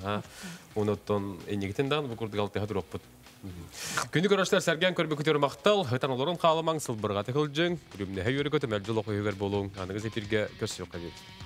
Ondan enegitinden bu kurdu galtı hadır okput. Күнді көріштер сәрген көрбі көтері мақтал, ғытан оларын қалымаң сылбырға текілджің, күрімне хәйөрі көтім әлжіл оқы өгер болуң, аныңыз епірге көрсі жоққа бейді.